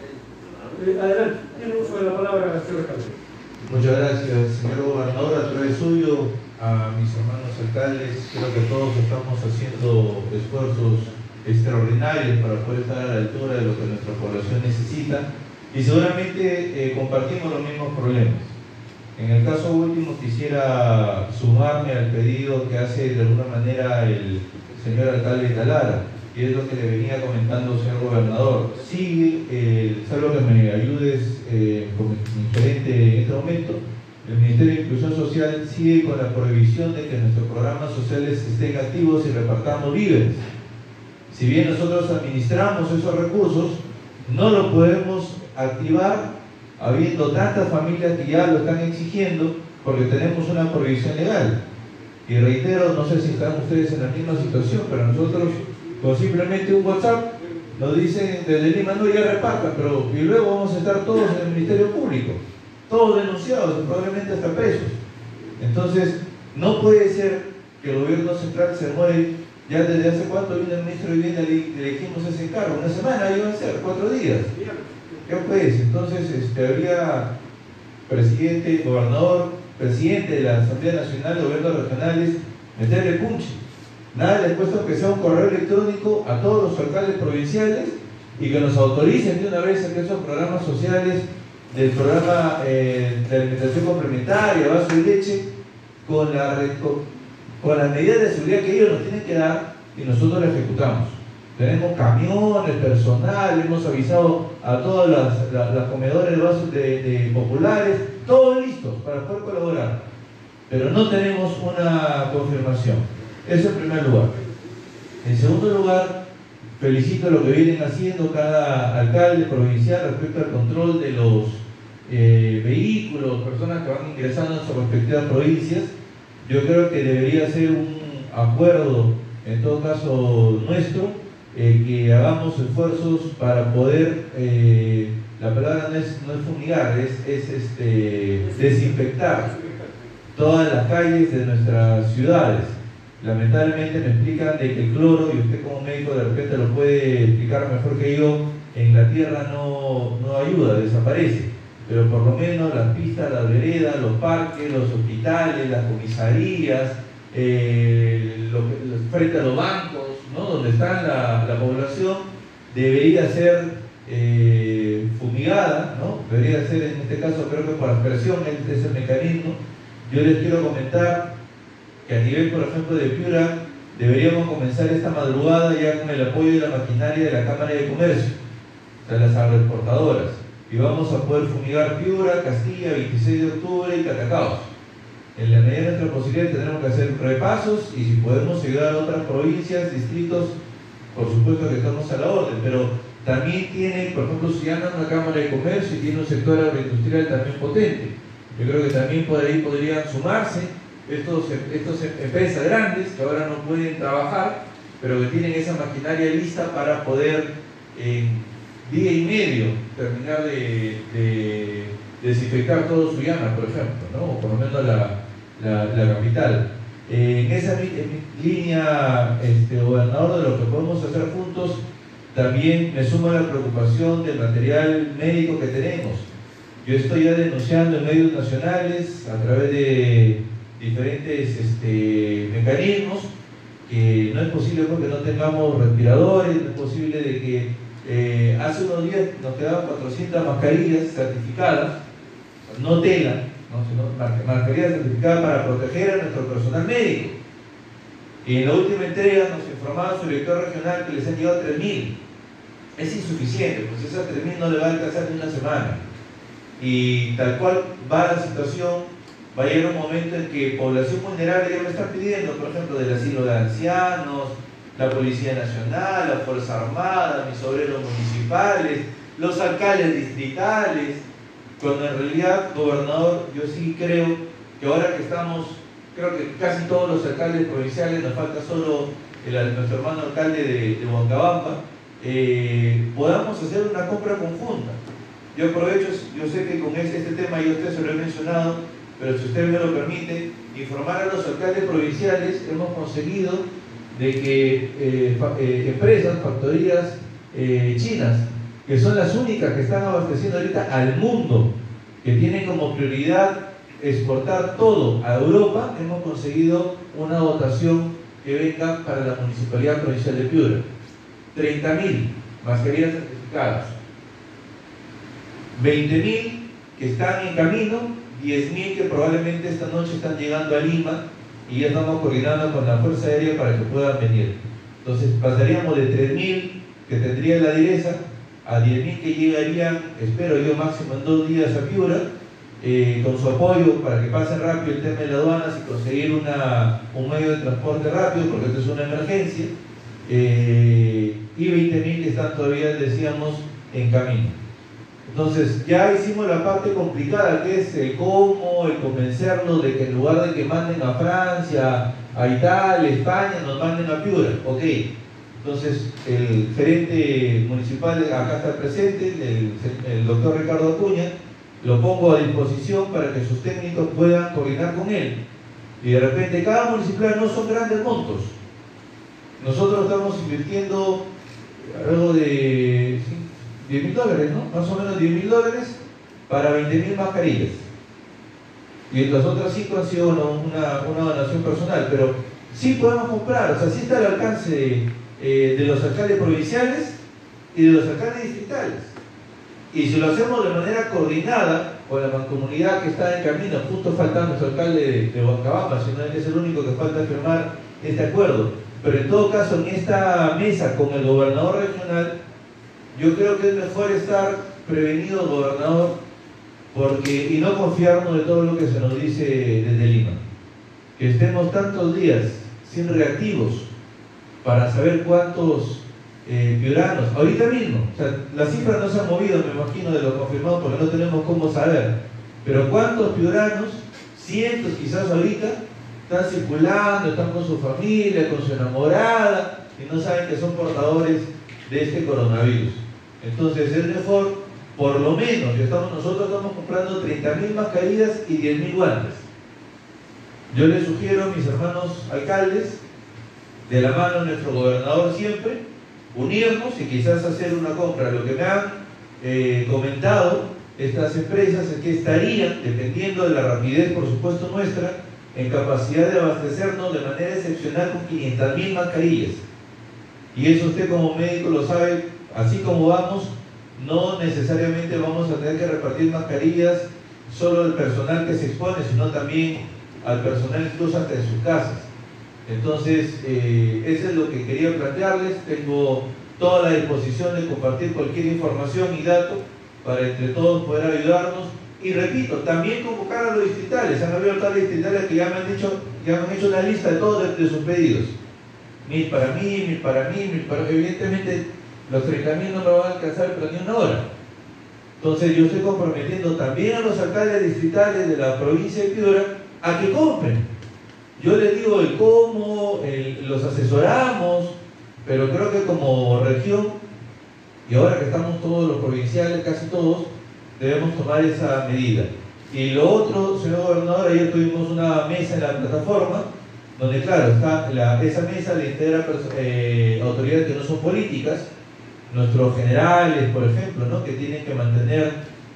Eh, adelante, tiene uso de la palabra, señor alcalde. Muchas gracias, señor gobernador. A través suyo, a mis hermanos alcaldes, creo que todos estamos haciendo esfuerzos extraordinarios para poder estar a la altura de lo que nuestra población necesita y seguramente eh, compartimos los mismos problemas. En el caso último quisiera sumarme al pedido que hace de alguna manera el señor alcalde de Talara, y es lo que le venía comentando, señor gobernador. Sí, eh, salvo que me ayudes eh, como mi gerente en este momento, el Ministerio de Inclusión Social sigue con la prohibición de que nuestros programas sociales estén activos y repartamos víveres. Si bien nosotros administramos esos recursos, no lo podemos activar habiendo tantas familias que ya lo están exigiendo porque tenemos una prohibición legal. Y reitero, no sé si están ustedes en la misma situación, pero nosotros con simplemente un WhatsApp nos dicen desde Lima, no, ya repartan, pero y luego vamos a estar todos en el Ministerio Público, todos denunciados, probablemente hasta presos. Entonces, no puede ser que el gobierno central se muere. Ya desde hace cuánto vino el ministro de Vivienda y le elegimos ese encargo, una semana iba a ser, cuatro días. ¿Qué pues? Entonces, este, habría presidente, gobernador, presidente de la Asamblea Nacional de Gobiernos Regionales, meterle punche. Nada les cuesta que sea un correo electrónico a todos los alcaldes provinciales y que nos autoricen de una vez a que esos programas sociales del programa eh, de alimentación complementaria, vaso de leche, con la con, con las medidas de seguridad que ellos nos tienen que dar y nosotros la ejecutamos. Tenemos camiones, personal, hemos avisado a todas las, las, las comedores de vasos de, de populares, todos listos para poder colaborar, pero no tenemos una confirmación. Eso en primer lugar. En segundo lugar, felicito lo que vienen haciendo cada alcalde provincial respecto al control de los eh, vehículos, personas que van ingresando en sus respectivas provincias. Yo creo que debería ser un acuerdo, en todo caso nuestro, eh, que hagamos esfuerzos para poder, eh, la palabra no es, no es fumigar, es, es este, desinfectar todas las calles de nuestras ciudades. Lamentablemente me explican de que el cloro, y usted como médico de repente lo puede explicar mejor que yo, en la tierra no, no ayuda, desaparece. Pero por lo menos las pistas, las veredas, los parques, los hospitales, las comisarías, eh, lo, lo, frente a los bancos, ¿no?, donde está la, la población, debería ser eh, fumigada, ¿no? Debería ser, en este caso, creo que por aspersión es, es el mecanismo. Yo les quiero comentar que a nivel, por ejemplo, de Piura, deberíamos comenzar esta madrugada ya con el apoyo de la maquinaria de la Cámara de Comercio, o sea, las agroexportadoras, y vamos a poder fumigar Piura, Castilla, veintiséis de octubre y Catacaos. En la medida de nuestra posibilidad tenemos que hacer repasos y si podemos ayudar a otras provincias, distritos, por supuesto que estamos a la orden, pero también tiene, por ejemplo, Sullana una Cámara de Comercio y tiene un sector agroindustrial también potente. Yo creo que también por ahí podrían sumarse estos, estos empresas grandes que ahora no pueden trabajar, pero que tienen esa maquinaria lista para poder en día y medio terminar de, de desinfectar todo Sullana, por ejemplo, ¿no? O por lo menos la, la, la capital. Eh, en esa en línea, este, gobernador, de lo que podemos hacer juntos, También me suma la preocupación del material médico que tenemos. Yo estoy ya denunciando en medios nacionales a través de diferentes este, mecanismos que no es posible porque no tengamos respiradores, no es posible de que eh, hace unos días nos quedaban cuatrocientas mascarillas certificadas, no tela, ¿no? sino mascarillas certificadas para proteger a nuestro personal médico. Y en la última entrega nos informaba su director regional que les han llegado tres mil. Es insuficiente, pues esas tres mil no le va a alcanzar ni una semana. Y tal cual va la situación, va a llegar un momento en que población vulnerable ya lo está pidiendo, por ejemplo, del asilo de ancianos, la Policía Nacional, la Fuerza Armada, mis obreros municipales, los alcaldes distritales, cuando en realidad, gobernador, yo sí creo que ahora que estamos, creo que casi todos los alcaldes provinciales, nos falta solo el, nuestro hermano alcalde de, de Huancabamba, eh, podamos hacer una compra conjunta. Yo aprovecho, yo sé que con este, este tema yo a usted se lo he mencionado, pero si usted me lo permite, informar a los alcaldes provinciales, hemos conseguido de que eh, fa, eh, empresas, factorías eh, chinas, que son las únicas que están abasteciendo ahorita al mundo, que tienen como prioridad exportar todo a Europa, hemos conseguido una dotación que venga para la Municipalidad Provincial de Piura. treinta mil mascarillas certificadas, veinte mil que están en camino, diez mil que probablemente esta noche están llegando a Lima y ya estamos coordinando con la Fuerza Aérea para que puedan venir. Entonces pasaríamos de tres mil que tendría la direza a diez mil que llegarían, espero yo, máximo en dos días a Piura, eh, con su apoyo para que pasen rápido el tema de las aduanas y conseguir una, un medio de transporte rápido, porque esto es una emergencia, eh, y veinte mil que están todavía, decíamos, en camino. Entonces ya hicimos la parte complicada, que es el cómo, el convencerlos de que en lugar de que manden a Francia, a Italia, España, nos manden a Piura. Ok, entonces el gerente municipal acá está presente, el, el doctor Ricardo Acuña, lo pongo a disposición para que sus técnicos puedan coordinar con él. Y de repente cada municipalidad no son grandes montos. Nosotros estamos invirtiendo algo de diez mil dólares, ¿no? Más o menos diez mil dólares para veinte mil mascarillas. Y las otras cinco han sido una, una, una donación personal, pero sí podemos comprar, o sea, sí está al alcance eh, de los alcaldes provinciales y de los alcaldes distritales. Y si lo hacemos de manera coordinada con la mancomunidad que está en camino, justo falta nuestro alcalde de, de Huancabamba, sino que es el único que falta firmar este acuerdo. Pero en todo caso, en esta mesa con el gobernador regional, yo creo que es mejor estar prevenido, gobernador, porque, y no confiarnos de todo lo que se nos dice desde Lima. Que estemos tantos días sin reactivos para saber cuántos eh, piuranos, ahorita mismo, o sea, las cifras no se han movido, me imagino, de lo confirmado, porque no tenemos cómo saber, pero cuántos piuranos, cientos quizás ahorita, están circulando, están con su familia, con su enamorada, y no saben que son portadores de este coronavirus. Entonces es mejor, por lo menos, estamos, nosotros estamos comprando treinta mil mascarillas y diez mil guantes. Yo les sugiero a mis hermanos alcaldes, de la mano de nuestro gobernador siempre, unirnos y quizás hacer una compra. Lo que me han eh, comentado estas empresas es que estarían, dependiendo de la rapidez, por supuesto, nuestra, en capacidad de abastecernos de manera excepcional con quinientas mil mascarillas. Y eso usted como médico lo sabe, así como vamos, no necesariamente vamos a tener que repartir mascarillas solo al personal que se expone, sino también al personal incluso hasta en sus casas. Entonces, eh, eso es lo que quería plantearles. Tengo toda la disposición de compartir cualquier información y dato para entre todos poder ayudarnos. Y repito, también convocar a los distritales. Han habido otras distritales que ya me han dicho, ya me han hecho una lista de todos de, de sus pedidos. Mil para mí, mil para mí, mil para... Evidentemente, los treinta mil no me van a alcanzar pero ni una hora. Entonces, yo estoy comprometiendo también a los alcaldes distritales de la provincia de Piura a que compren. Yo les digo el cómo, el, los asesoramos, pero creo que como región, y ahora que estamos todos los provinciales, casi todos, debemos tomar esa medida. Y lo otro, señor gobernador, ayer tuvimos una mesa en la plataforma, donde claro, está la, esa mesa le integra eh, autoridades que no son políticas, nuestros generales, por ejemplo, ¿no? Que tienen que mantener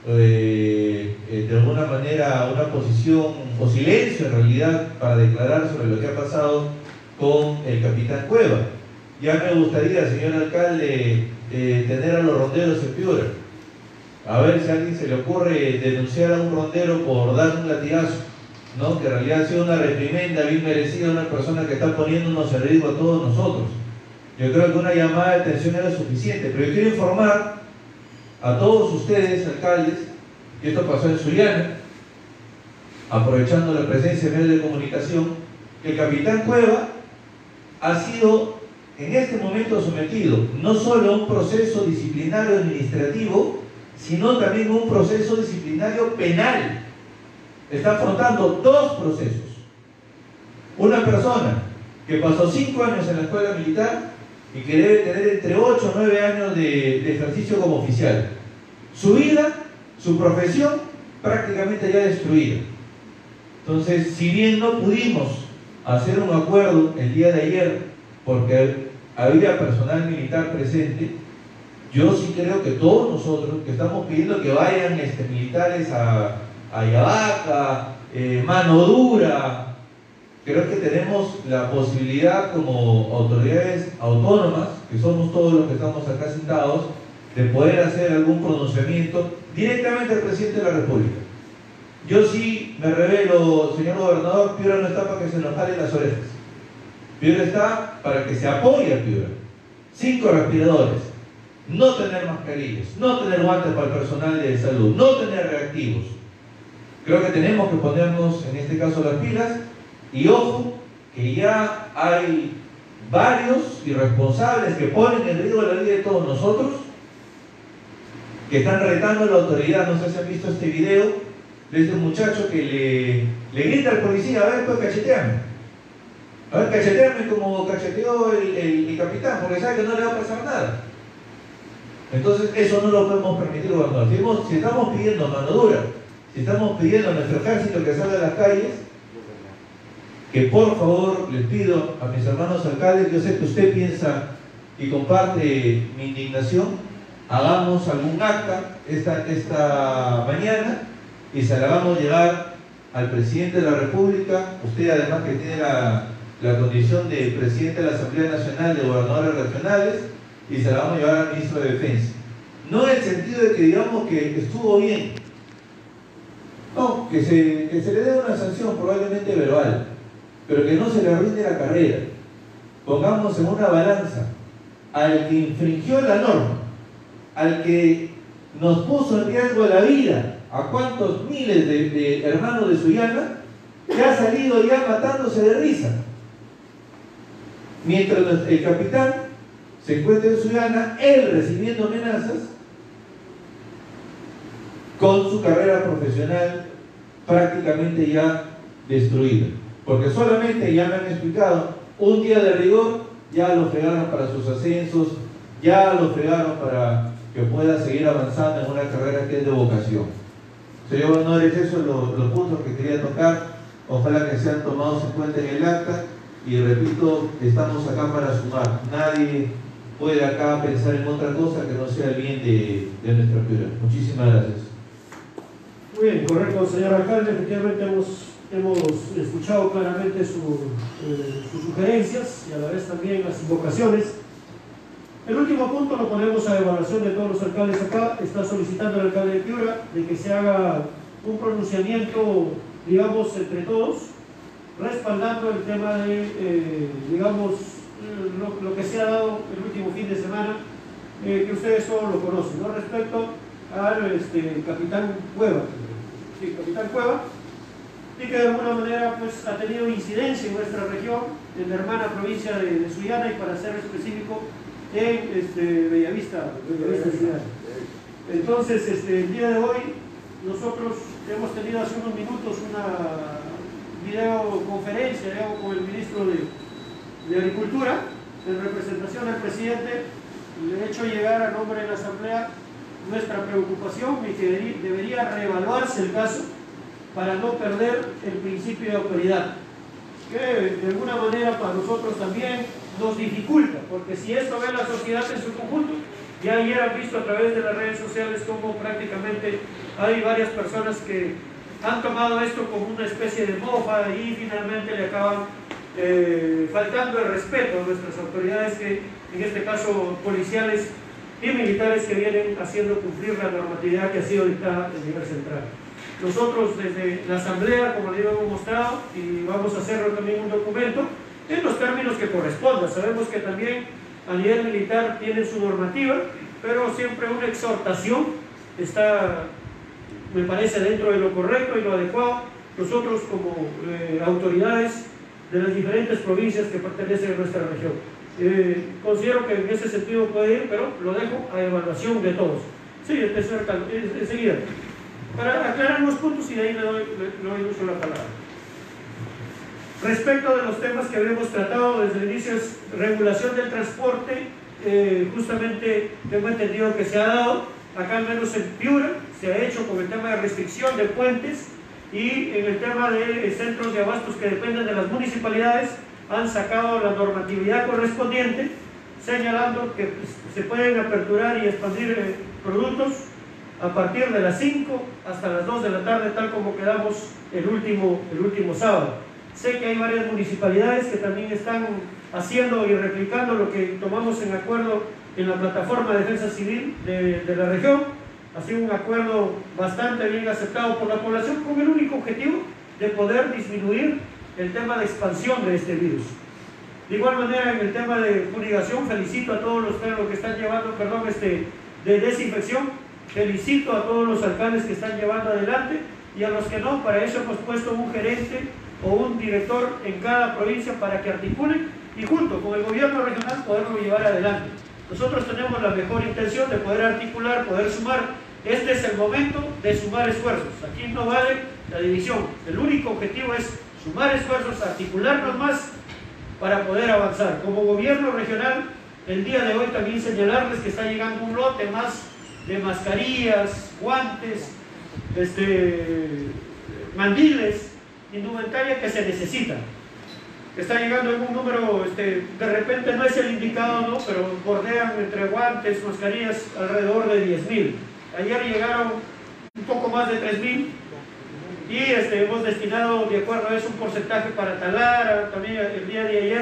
eh, eh, de alguna manera una posición o silencio en realidad para declarar sobre lo que ha pasado con el capitán Cueva. Ya me gustaría, señor alcalde, eh, tener a los ronderos en Piura. A ver si a alguien se le ocurre denunciar a un rondero por dar un latigazo, ¿no? Que en realidad ha sido una reprimenda bien merecida a una persona que está poniéndonos en riesgo a todos nosotros. Yo creo que una llamada de atención era suficiente, pero yo quiero informar a todos ustedes, alcaldes, que esto pasó en Sullana, aprovechando la presencia de medios de comunicación, que el capitán Cueva ha sido en este momento sometido no solo a un proceso disciplinario administrativo, sino también a un proceso disciplinario penal. Está afrontando dos procesos. Una persona que pasó cinco años en la escuela militar y que debe tener entre ocho o nueve años de, de ejercicio como oficial. Su vida, su profesión, prácticamente ya destruida. Entonces, si bien no pudimos hacer un acuerdo el día de ayer, porque había personal militar presente, yo sí creo que todos nosotros que estamos pidiendo que vayan este, militares a, a Yavaca, eh, mano dura, creo que tenemos la posibilidad como autoridades autónomas, que somos todos los que estamos acá sentados, de poder hacer algún pronunciamiento directamente al presidente de la República. Yo sí me revelo, señor gobernador, Piura no está para que se nos jalen las orejas. Piura está para que se apoye a Piura. Cinco respiradores, no tener mascarillas, no tener guantes para el personal de salud, no tener reactivos. Creo que tenemos que ponernos en este caso las pilas. Y ojo, que ya hay varios irresponsables que ponen en riesgo la vida de todos nosotros, que están retando a la autoridad. No sé si han visto este video de este muchacho que le, le grita al policía: a ver, pues cacheteame. A ver, cacheteame como cacheteó el, el, el capitán, porque sabe que no le va a pasar nada. Entonces, eso no lo podemos permitir, gobernador. Si, si estamos pidiendo mano dura, si estamos pidiendo a nuestro ejército que salga a las calles, que por favor les pido a mis hermanos alcaldes, yo sé que usted piensa y comparte mi indignación, hagamos algún acta esta, esta mañana y se la hagamos llegar al presidente de la República, usted además que tiene la, la condición de presidente de la Asamblea Nacional de Gobernadores Regionales, y se la vamos a llevar al ministro de Defensa. No en el sentido de que digamos que estuvo bien, no, que se, que se le dé una sanción probablemente verbal, pero que no se le arruine la carrera. Pongamos en una balanza al que infringió la norma, al que nos puso en riesgo la vida, a cuántos miles de, de hermanos de Sullana, que ha salido ya matándose de risa. Mientras el capitán se encuentra en Sullana, él recibiendo amenazas, con su carrera profesional prácticamente ya destruida. Porque solamente, ya me han explicado, un día de rigor ya lo fregaron para sus ascensos, ya lo fregaron para que pueda seguir avanzando en una carrera que es de vocación. Señor gobernador, es eso los, los puntos que quería tocar. Ojalá que sean tomados en cuenta en el acta, y repito, estamos acá para sumar. Nadie puede acá pensar en otra cosa que no sea el bien de, de nuestra Piura. Muchísimas gracias. Muy bien, correcto, señor alcalde. Efectivamente hemos, hemos escuchado claramente su, eh, sus sugerencias y a la vez también las invocaciones. El último punto lo ponemos a evaluación de todos los alcaldes acá. Está solicitando el alcalde de Piura de que se haga un pronunciamiento, digamos, entre todos, respaldando el tema de, eh, digamos, lo, lo que se ha dado el último fin de semana, eh, que ustedes todos lo conocen, ¿no? Respecto al este, capitán Cueva, sí, capitán Cueva, y que de alguna manera pues, ha tenido incidencia en nuestra región, en la hermana provincia de, de Sullana, y para ser específico, en este, Bellavista, Bellavista Ciudad. Entonces, este, el día de hoy, nosotros hemos tenido hace unos minutos una videoconferencia, digamos, con el ministro de, de Agricultura, en representación del presidente. Le he hecho llegar a nombre de la Asamblea nuestra preocupación y que debería reevaluarse el caso para no perder el principio de autoridad, que de alguna manera para nosotros también nos dificulta, porque si esto ve la sociedad en su conjunto, Ya ayer han visto a través de las redes sociales cómo prácticamente hay varias personas que han tomado esto como una especie de mofa y finalmente le acaban eh, faltando el respeto a nuestras autoridades, que en este caso policiales y militares, que vienen haciendo cumplir la normatividad que ha sido dictada a nivel central. Nosotros desde la Asamblea, como les hemos mostrado, y vamos a hacerlo también un documento en los términos que corresponda. Sabemos que también a nivel militar tienen su normativa, pero siempre una exhortación está, me parece, dentro de lo correcto y lo adecuado. Nosotros como eh, autoridades de las diferentes provincias que pertenecen a nuestra región, eh, considero que en ese sentido puede ir, pero lo dejo a evaluación de todos. Sí, enseguida, para aclarar los puntos, y de ahí le doy, le doy uso a la palabra. Respecto de los temas que habíamos tratado desde el inicio, es regulación del transporte. Eh, justamente tengo entendido que se ha dado, acá al menos en Piura, se ha hecho con el tema de restricción de puentes, y en el tema de centros de abastos que dependen de las municipalidades han sacado la normatividad correspondiente, señalando que se pueden aperturar y expandir eh, productos a partir de las cinco hasta las dos de la tarde, tal como quedamos el último, el último sábado. Sé que hay varias municipalidades que también están haciendo y replicando lo que tomamos en acuerdo en la plataforma de defensa civil de, de la región. Ha sido un acuerdo bastante bien aceptado por la población, con el único objetivo de poder disminuir el tema de expansión de este virus. De igual manera, en el tema de fumigación, felicito a todos los que están llevando, perdón, este, de desinfección, felicito a todos los alcaldes que están llevando adelante, y a los que no, para eso hemos puesto un gerente o un director en cada provincia para que articulen y junto con el gobierno regional poderlo llevar adelante. Nosotros tenemos la mejor intención de poder articular, poder sumar. Este es el momento de sumar esfuerzos. Aquí no vale la división. El único objetivo es sumar esfuerzos, articularnos más para poder avanzar. Como gobierno regional, el día de hoy también señalarles que está llegando un lote más de mascarillas, guantes, este, mandiles, indumentaria que se necesita. Está llegando en un número, este, de repente no es el indicado, ¿no? Pero bordean entre guantes, mascarillas, alrededor de diez mil. Ayer llegaron un poco más de tres mil, y este, hemos destinado, de acuerdo a eso, un porcentaje para Talara. También el día de ayer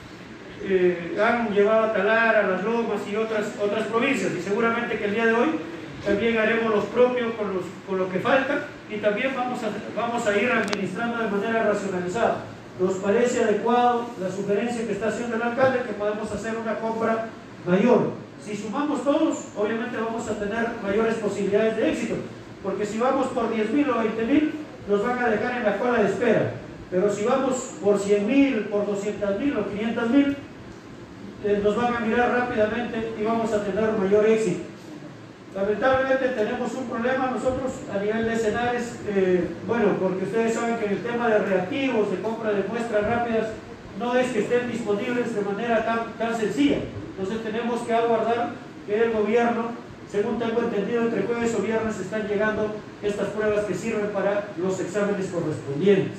eh, han llevado a Talara, Las Lomas y otras, otras provincias, y seguramente que el día de hoy también haremos los propios con, los, con lo que falta, y también vamos a, vamos a ir administrando de manera racionalizada. Nos parece adecuado la sugerencia que está haciendo el alcalde, que podemos hacer una compra mayor. Si sumamos todos, obviamente vamos a tener mayores posibilidades de éxito, porque si vamos por diez mil o veinte mil, nos van a dejar en la cola de espera. Pero si vamos por cien mil, por doscientos mil o quinientos mil, eh, nos van a mirar rápidamente y vamos a tener mayor éxito. Lamentablemente tenemos un problema nosotros a nivel de escenarios, eh, bueno, porque ustedes saben que en el tema de reactivos, de compra de muestras rápidas, no es que estén disponibles de manera tan, tan sencilla. Entonces tenemos que aguardar que el gobierno, según tengo entendido, entre jueves o viernes están llegando estas pruebas que sirven para los exámenes correspondientes.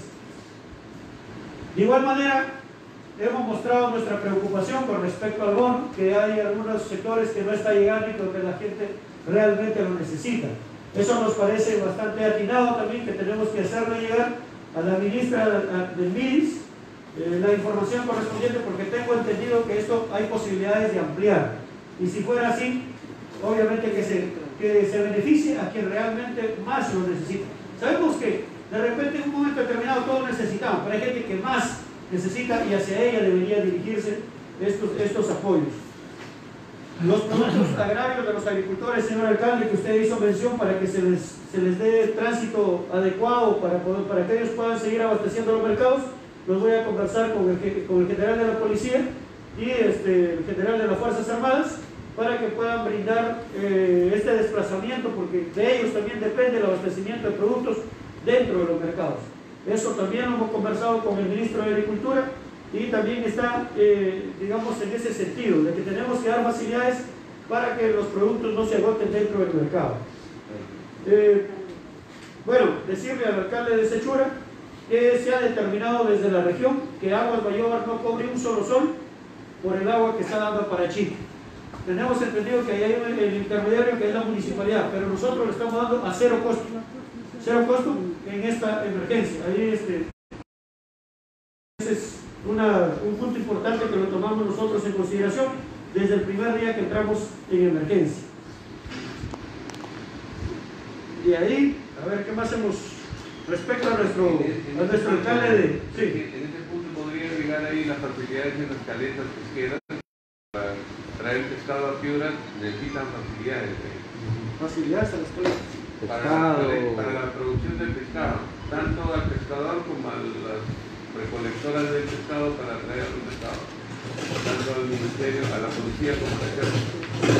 De igual manera, hemos mostrado nuestra preocupación con respecto al bono, que hay algunos sectores que no está llegando y que la gente realmente lo necesita. Eso nos parece bastante atinado también, que tenemos que hacerle llegar a la ministra del M I D I S eh, la información correspondiente, porque tengo entendido que esto hay posibilidades de ampliar, y si fuera así, obviamente que se, que se beneficie a quien realmente más lo necesita. Sabemos que de repente en un momento determinado todos necesitamos, pero hay gente que más necesita y hacia ella debería dirigirse estos, estos apoyos. Los productos agrarios de los agricultores, señor alcalde, que usted hizo mención, para que se les, se les dé tránsito adecuado para, poder, para que ellos puedan seguir abasteciendo los mercados, los voy a conversar con el, con el general de la policía y este, el general de las Fuerzas Armadas, para que puedan brindar eh, este desplazamiento, porque de ellos también depende el abastecimiento de productos dentro de los mercados. Eso también lo hemos conversado con el ministro de Agricultura, y también está, eh, digamos, en ese sentido, de que tenemos que dar facilidades para que los productos no se agoten dentro del mercado. Eh, bueno, decirle al alcalde de Sechura que se ha determinado desde la región que Aguas Bayobar no cobre un solo sol por el agua que está dando para Chile. tenemos entendido que ahí hay el, el intermediario que es la municipalidad, pero nosotros le estamos dando a cero costo, cero costo en esta emergencia. Ahí este, ese es una, un punto importante que lo tomamos nosotros en consideración desde el primer día que entramos en emergencia. Y ahí, a ver qué más hacemos respecto a nuestro, a nuestro alcalde de... Sí. En este punto podría llegar ahí las facilidades en las caletas pesqueras. Para traer pescado a Piura necesitan facilidades. ¿eh? Facilidades a las caletas. Para, para, para la producción del pescado, tanto al pescador como a las recolectoras del pescado para traer el pescado, tanto al ministerio, a la policía como al ejército.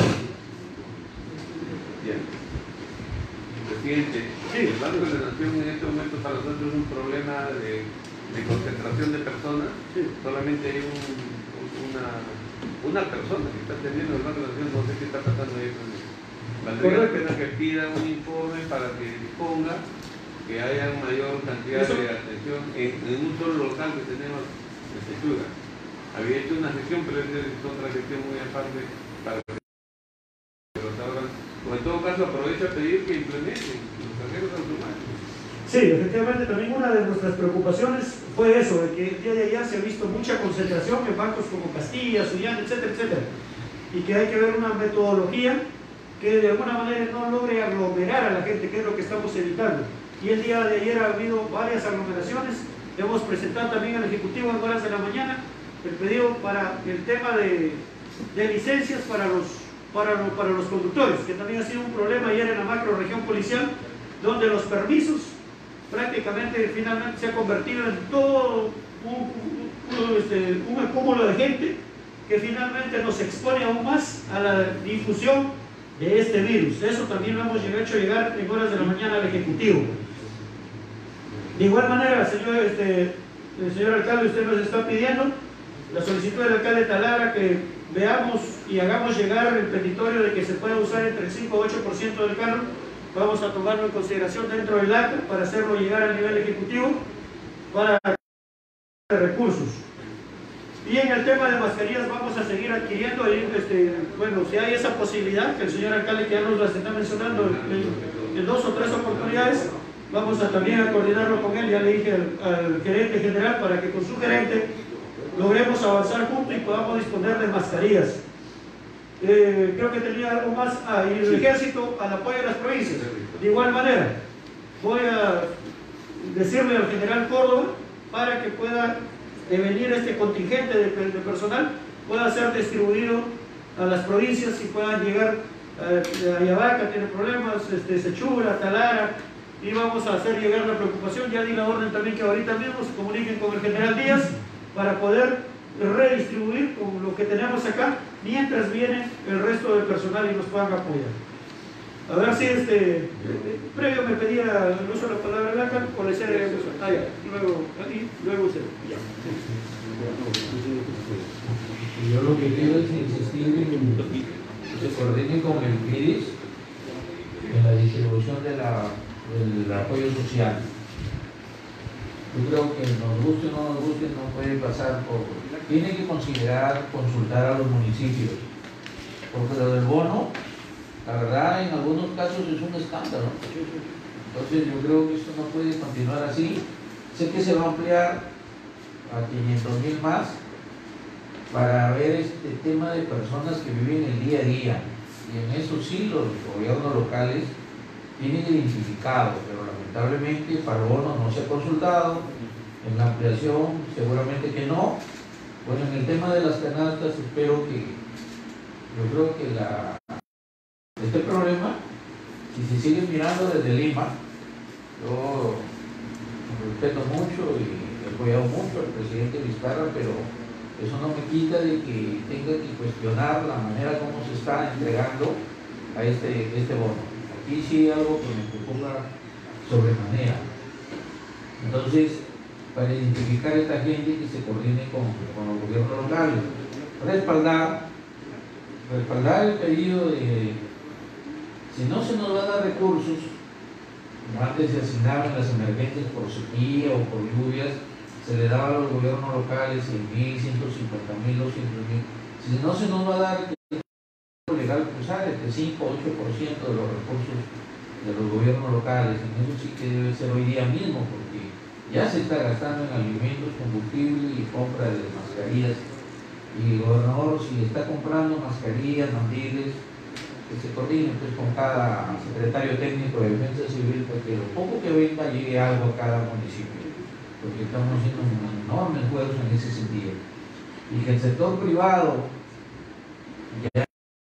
Bien. Presidente, sí. El Banco de la Nación en este momento para nosotros es un problema de, de concentración de personas. Sí. Solamente hay un, una, una persona que está atendiendo el Banco de la Nación, no sé qué está pasando ahí. Valdría la pena que pida un informe para que disponga que haya mayor cantidad ¿Eso? de atención en, en un solo local que tenemos en Piura. Había hecho una gestión, pero es otra gestión muy aparte para que los ahora. En todo caso, aprovecho a pedir que implementen los cajeros automáticos. Sí, efectivamente, también una de nuestras preocupaciones fue eso, de que el día de ayer se ha visto mucha concentración en bancos como Castilla, Suyán, etcétera, etcétera, y que hay que ver una metodología que de alguna manera no logre aglomerar a la gente, que es lo que estamos evitando. Y el día de ayer ha habido varias aglomeraciones. Hemos presentado también al Ejecutivo en horas de la mañana el pedido para el tema de, de licencias para los, para, los, para los conductores, que también ha sido un problema ayer en la macro región policial, donde los permisos prácticamente finalmente se ha convertido en todo un, un, este, un acúmulo de gente que finalmente nos expone aún más a la difusión de este virus. Eso también lo hemos hecho llegar en horas de la mañana al Ejecutivo. De igual manera, señor, este, el señor alcalde, usted nos está pidiendo la solicitud del alcalde Talara que veamos y hagamos llegar el petitorio de que se pueda usar entre el cinco y ocho por ciento del carro. Vamos a tomarlo en consideración dentro del acta para hacerlo llegar al nivel ejecutivo para recursos. Y en el tema de mascarillas vamos a seguir adquiriendo, este, bueno, si hay esa posibilidad, que el señor alcalde que ya nos las está mencionando en, en dos o tres oportunidades, vamos a también a coordinarlo con él. Ya le dije al, al gerente general para que con su gerente logremos avanzar juntos y podamos disponer de mascarillas. Eh, creo que tenía algo más. Ah, y el ejército al apoyo de las provincias. De igual manera, voy a decirle al general Córdoba para que pueda de venir este contingente de, de personal, pueda ser distribuido a las provincias y puedan llegar a, a Ayabaca, tiene problemas, este, Sechura, Talara, y vamos a hacer llegar la preocupación. Ya di la orden también que ahorita mismo se comuniquen con el general Díaz para poder redistribuir con lo que tenemos acá, mientras viene el resto del personal y nos puedan apoyar. A ver si este, previo me pedía el uso de la palabra blanca, por el ser ah, ya, luego, y luego usted. Ya. Yo lo que quiero es insistir en que se coordine con el M I D I S en la distribución de la, del apoyo social. Yo creo que nos guste o no nos guste, no puede pasar por... Tiene que considerar consultar a los municipios, porque lo del bono, la verdad, en algunos casos es un escándalo. Entonces yo creo que esto no puede continuar así. Sé que se va a ampliar a quinientos mil más para ver este tema de personas que viven el día a día. Y en eso sí los gobiernos locales tienen identificado, pero lamentablemente para el bono no se ha consultado. En la ampliación seguramente que no. Bueno, en el tema de las canastas espero que, yo creo que la este problema, si se sigue mirando desde Lima, yo respeto mucho y he apoyado mucho al presidente Vizcarra, pero eso no me quita de que tenga que cuestionar la manera como se está entregando a este, este bono. Aquí sí hay algo que me preocupa sobremanera. Entonces, para identificar a esta gente que se coordine con, con los gobiernos locales, respaldar, respaldar el pedido de... Si no se nos va a dar recursos, como antes se asignaban las emergencias por sequía o por lluvias, se le daba a los gobiernos locales cien mil, ciento cincuenta mil, doscientos mil. Si no se nos va a dar legal usar este cinco a ocho por ciento de los recursos de los gobiernos locales. En eso sí que debe ser hoy día mismo, porque ya se está gastando en alimentos, combustible y compra de mascarillas. Y el gobernador, si está comprando mascarillas, mandiles, que se coordine pues, con cada secretario técnico de Defensa Civil para que lo poco que venga llegue algo a cada municipio, porque estamos haciendo un enorme esfuerzo en ese sentido. Y que el sector privado, ya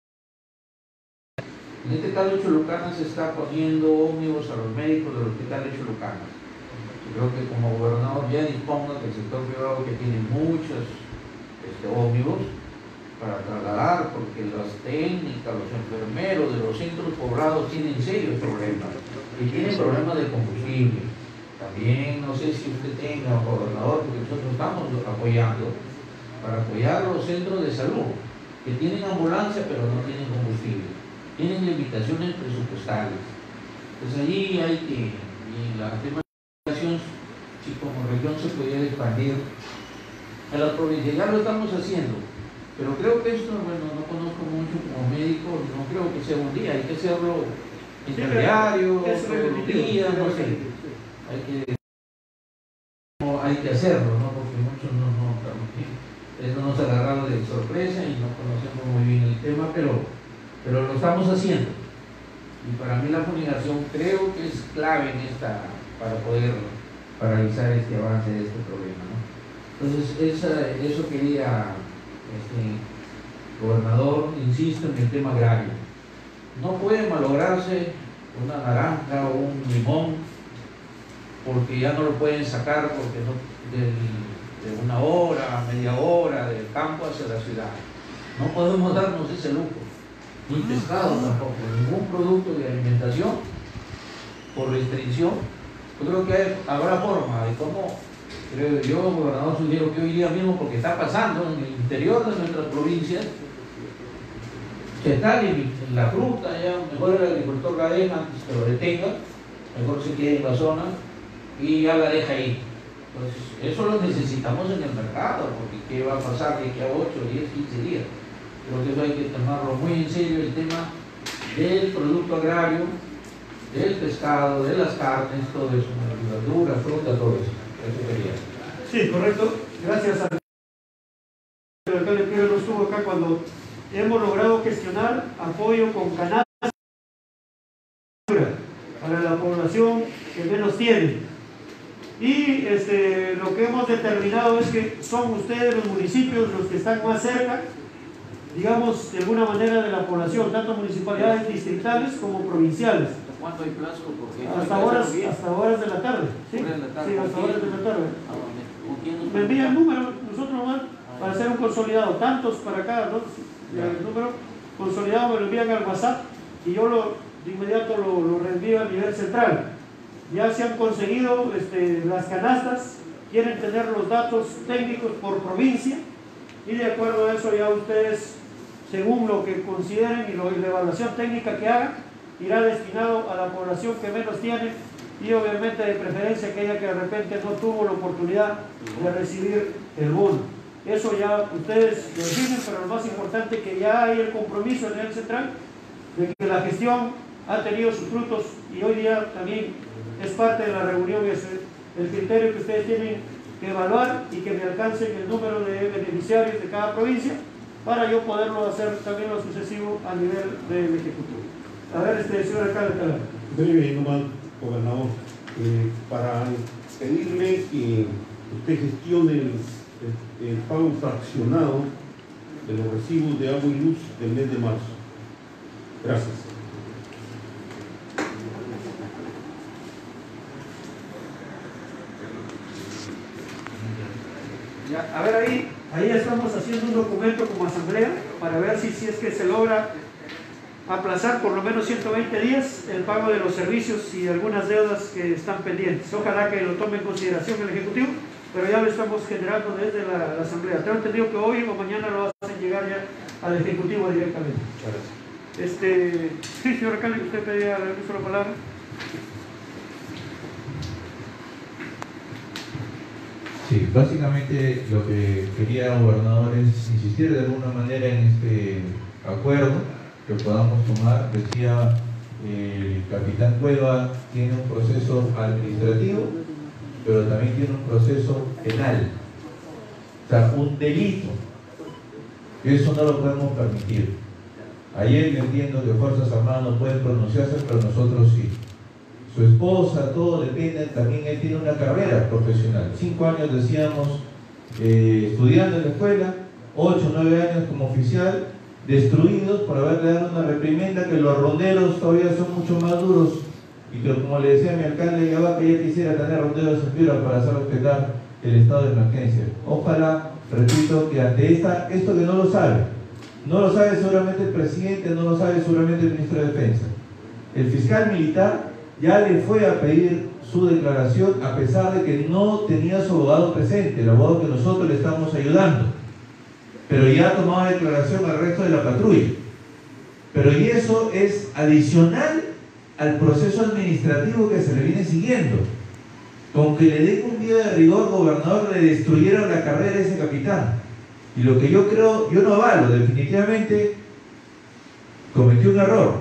en este caso Chulucanas se está poniendo ómnibus a los médicos del hospital de Chulucanas. Yo creo que como gobernador ya disponga que el sector privado, que tiene muchos este, ómnibus para trasladar, porque las técnicas, los enfermeros de los centros poblados tienen serios problemas y tienen problemas de combustible. También no sé si usted tenga, gobernador, porque nosotros estamos apoyando para apoyar los centros de salud que tienen ambulancia pero no tienen combustible, tienen limitaciones presupuestales. Entonces allí hay que, y en la tema de educación, si como región se pudiera expandir a la provincia, ya lo estamos haciendo. Pero creo que esto, bueno, no conozco mucho como médico, no creo que sea un día, hay que hacerlo interdiario, todos los días, no sé. Hay que, no, hay que hacerlo, ¿no? Porque muchos no, no, eso nos ha agarrado de sorpresa y no conocemos muy bien el tema, pero, pero lo estamos haciendo. Y para mí la fumigación creo que es clave en esta, para poder paralizar este avance de este problema, ¿no? Entonces, esa, eso quería... Este, gobernador, insisto en el tema agrario. No puede malograrse una naranja o un limón porque ya no lo pueden sacar porque no, de, de una hora, media hora del campo hacia la ciudad. No podemos darnos ese lujo, ni pescado tampoco, ningún producto de alimentación por restricción. Yo creo que hay, habrá forma de cómo. Creo yo, gobernador, sugiero que hoy día mismo, porque está pasando en el interior de nuestras provincias, se está en la fruta, ya mejor el agricultor la deja antes que lo detenga, mejor se quede en la zona y ya la deja ahí. Entonces, eso lo necesitamos en el mercado, porque ¿qué va a pasar de aquí a ocho, diez, quince días? Creo que eso hay que tomarlo muy en serio, el tema del producto agrario, del pescado, de las carnes, todo eso, verduras, fruta, todo eso. Sí, correcto. Gracias al alcalde Piero, no estuvo acá cuando hemos logrado gestionar apoyo con canastas para la población que menos tiene. Y este, lo que hemos determinado es que son ustedes los municipios los que están más cerca, digamos, de alguna manera de la población, tanto municipalidades distritales como provinciales. ¿Cuánto hay plazo? Porque hasta horas, hasta horas de la tarde. Sí, sí, hasta horas de la tarde. Me envía el número, nosotros nomás, para hacer un consolidado, tantos para acá, ¿no? El número consolidado me lo envían al WhatsApp y yo lo, de inmediato lo, lo reenvío a nivel central. Ya se han conseguido este, las canastas, quieren tener los datos técnicos por provincia y de acuerdo a eso ya ustedes, según lo que consideren y, lo, y la evaluación técnica que hagan, irá destinado a la población que menos tiene y obviamente de preferencia aquella que de repente no tuvo la oportunidad de recibir el bono. Eso ya ustedes lo definen, pero lo más importante es que ya hay el compromiso en el central de que la gestión ha tenido sus frutos y hoy día también es parte de la reunión, es el criterio que ustedes tienen que evaluar y que me alcancen el número de beneficiarios de cada provincia para yo poderlo hacer también lo sucesivo a nivel del Ejecutivo. A ver, este señor alcalde, claro. Breve nomás, gobernador, eh, para pedirle que usted gestione el, el, el pago fraccionado de los recibos de agua y luz del mes de marzo. Gracias. Ya, a ver, ahí, ahí estamos haciendo un documento como asamblea para ver si, si es que se logra aplazar por lo menos ciento veinte días el pago de los servicios y algunas deudas que están pendientes. Ojalá que lo tome en consideración el Ejecutivo, pero ya lo estamos generando desde la, la Asamblea. Tengo entendido que hoy o mañana lo hacen llegar ya al Ejecutivo directamente. Este, sí, señor alcalde, usted pedía el uso de la palabra. Sí, básicamente lo que quería, gobernador, es insistir de alguna manera en este acuerdo que podamos tomar. Decía eh, el capitán Cueva, tiene un proceso administrativo, pero también tiene un proceso penal, o sea, un delito. Eso no lo podemos permitir. Ayer yo entiendo que Fuerzas Armadas no pueden pronunciarse, pero nosotros sí. Su esposa, todo depende, también él tiene una carrera profesional. Cinco años, decíamos, eh, estudiando en la escuela, ocho, nueve años como oficial, destruidos por haberle dado una reprimenda, que los ronderos todavía son mucho más duros, y que, como le decía mi alcalde, ya que ella quisiera tener ronderos en Piura para hacer respetar el estado de emergencia. Ojalá, repito, que ante esta, esto que no lo sabe, no lo sabe seguramente el presidente, no lo sabe seguramente el ministro de Defensa, el fiscal militar ya le fue a pedir su declaración a pesar de que no tenía su abogado presente, el abogado que nosotros le estamos ayudando, pero ya ha tomado declaración al resto de la patrulla. Pero y eso es adicional al proceso administrativo que se le viene siguiendo. Con que le den un día de rigor, gobernador, le destruyeron la carrera a ese capitán. Y lo que yo creo, yo no avalo, definitivamente cometió un error.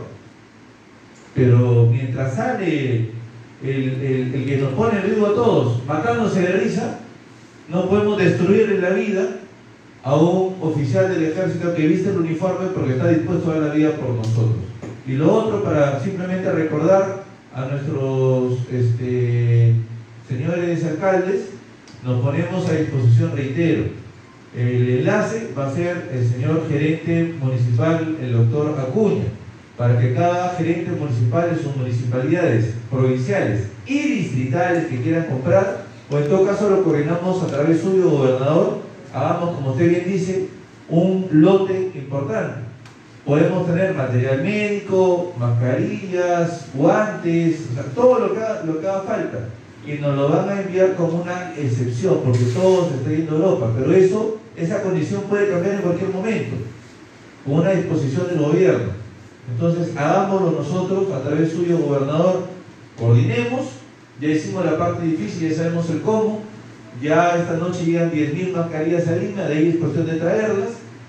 Pero mientras sale el, el, el que nos pone en riesgo a todos, matándose de risa, no podemos destruirle la vida a un oficial del ejército que viste el uniforme porque está dispuesto a dar la vida por nosotros. Y lo otro, para simplemente recordar a nuestros este, señores alcaldes, nos ponemos a disposición, reitero, el enlace va a ser el señor gerente municipal, el doctor Acuña, para que cada gerente municipal de sus municipalidades provinciales y distritales que quieran comprar, o en todo caso lo coordinamos a través suyo, gobernador, hagamos, como usted bien dice, un lote importante. Podemos tener material médico, mascarillas, guantes, o sea, todo lo que, haga, lo que haga falta. Y nos lo van a enviar como una excepción, porque todo se está yendo a Europa. Pero eso, esa condición puede cambiar en cualquier momento, con una disposición del gobierno. Entonces, hagámoslo nosotros, a través suyo, gobernador, coordinemos. Ya hicimos la parte difícil, ya sabemos el cómo. Ya esta noche llegan diez mil mascarillas a Lima, de ahí es cuestión de traerlas.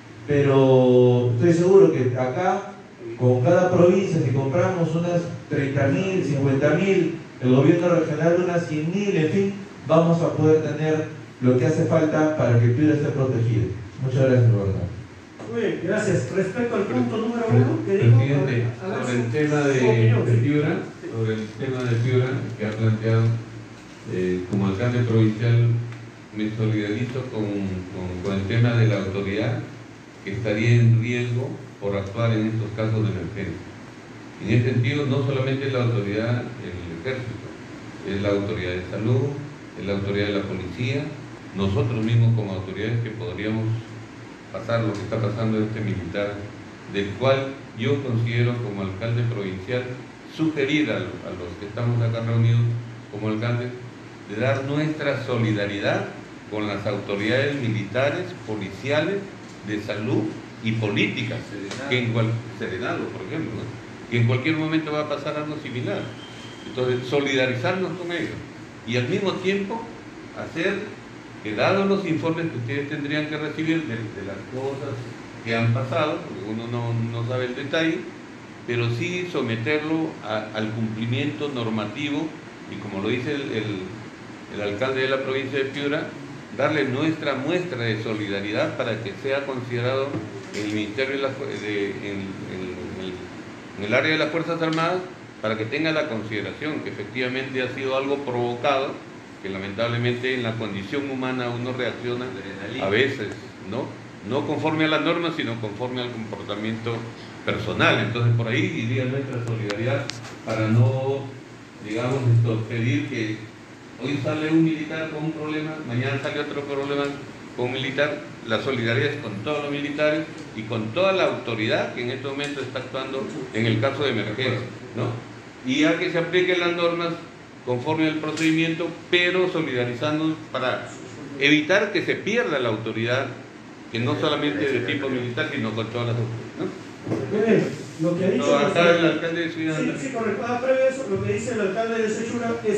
Pero estoy seguro que acá, con cada provincia, si compramos unas treinta mil, cincuenta mil, el gobierno regional unas cien mil, en fin, vamos a poder tener lo que hace falta para que Piura esté protegido. Muchas gracias, gobernador. Muy bien, gracias. Respecto al punto número uno, que dijo, presidente, sobre el tema de, de Piura, sobre el tema de Piura que ha planteado, eh, como alcalde provincial me solidarizo con, con, con el tema de la autoridad que estaría en riesgo por actuar en estos casos de emergencia. En ese sentido, no solamente la autoridad del ejército, es la autoridad de salud, es la autoridad de la policía, nosotros mismos como autoridades que podríamos pasar lo que está pasando este militar, del cual yo considero como alcalde provincial sugerir a, a los que estamos acá reunidos como alcaldes de dar nuestra solidaridad con las autoridades militares, policiales, de salud y políticas, que en cual, Serenado, por ejemplo, ¿no? que en cualquier momento va a pasar algo similar. Entonces, solidarizarnos con ellos y al mismo tiempo hacer que, dados los informes que ustedes tendrían que recibir de, de las cosas que han pasado, porque uno no, no sabe el detalle, pero sí someterlo a, al cumplimiento normativo y, como lo dice el, el, el alcalde de la provincia de Piura, darle nuestra muestra de solidaridad para que sea considerado en el Ministerio de la, de, en, en, el, en el área de las Fuerzas Armadas, para que tenga la consideración que efectivamente ha sido algo provocado, que lamentablemente en la condición humana uno reacciona a veces, ¿no? No conforme a las normas, sino conforme al comportamiento personal. Entonces, por ahí iría nuestra solidaridad para no, digamos, esto, pedir que hoy sale un militar con un problema, mañana sale otro problema con un militar. La solidaridad es con todos los militares y con toda la autoridad que en este momento está actuando en el caso de emergencia, ¿no? Y a que se apliquen las normas conforme al procedimiento, pero solidarizándonos para evitar que se pierda la autoridad, que no solamente de tipo militar, sino con todas las autoridades, ¿no? Muy bien, lo que ha dicho no, acá el alcalde de Ciudad sí, sí, correcto. Ah, previo a eso, lo que dice el alcalde de Sechura es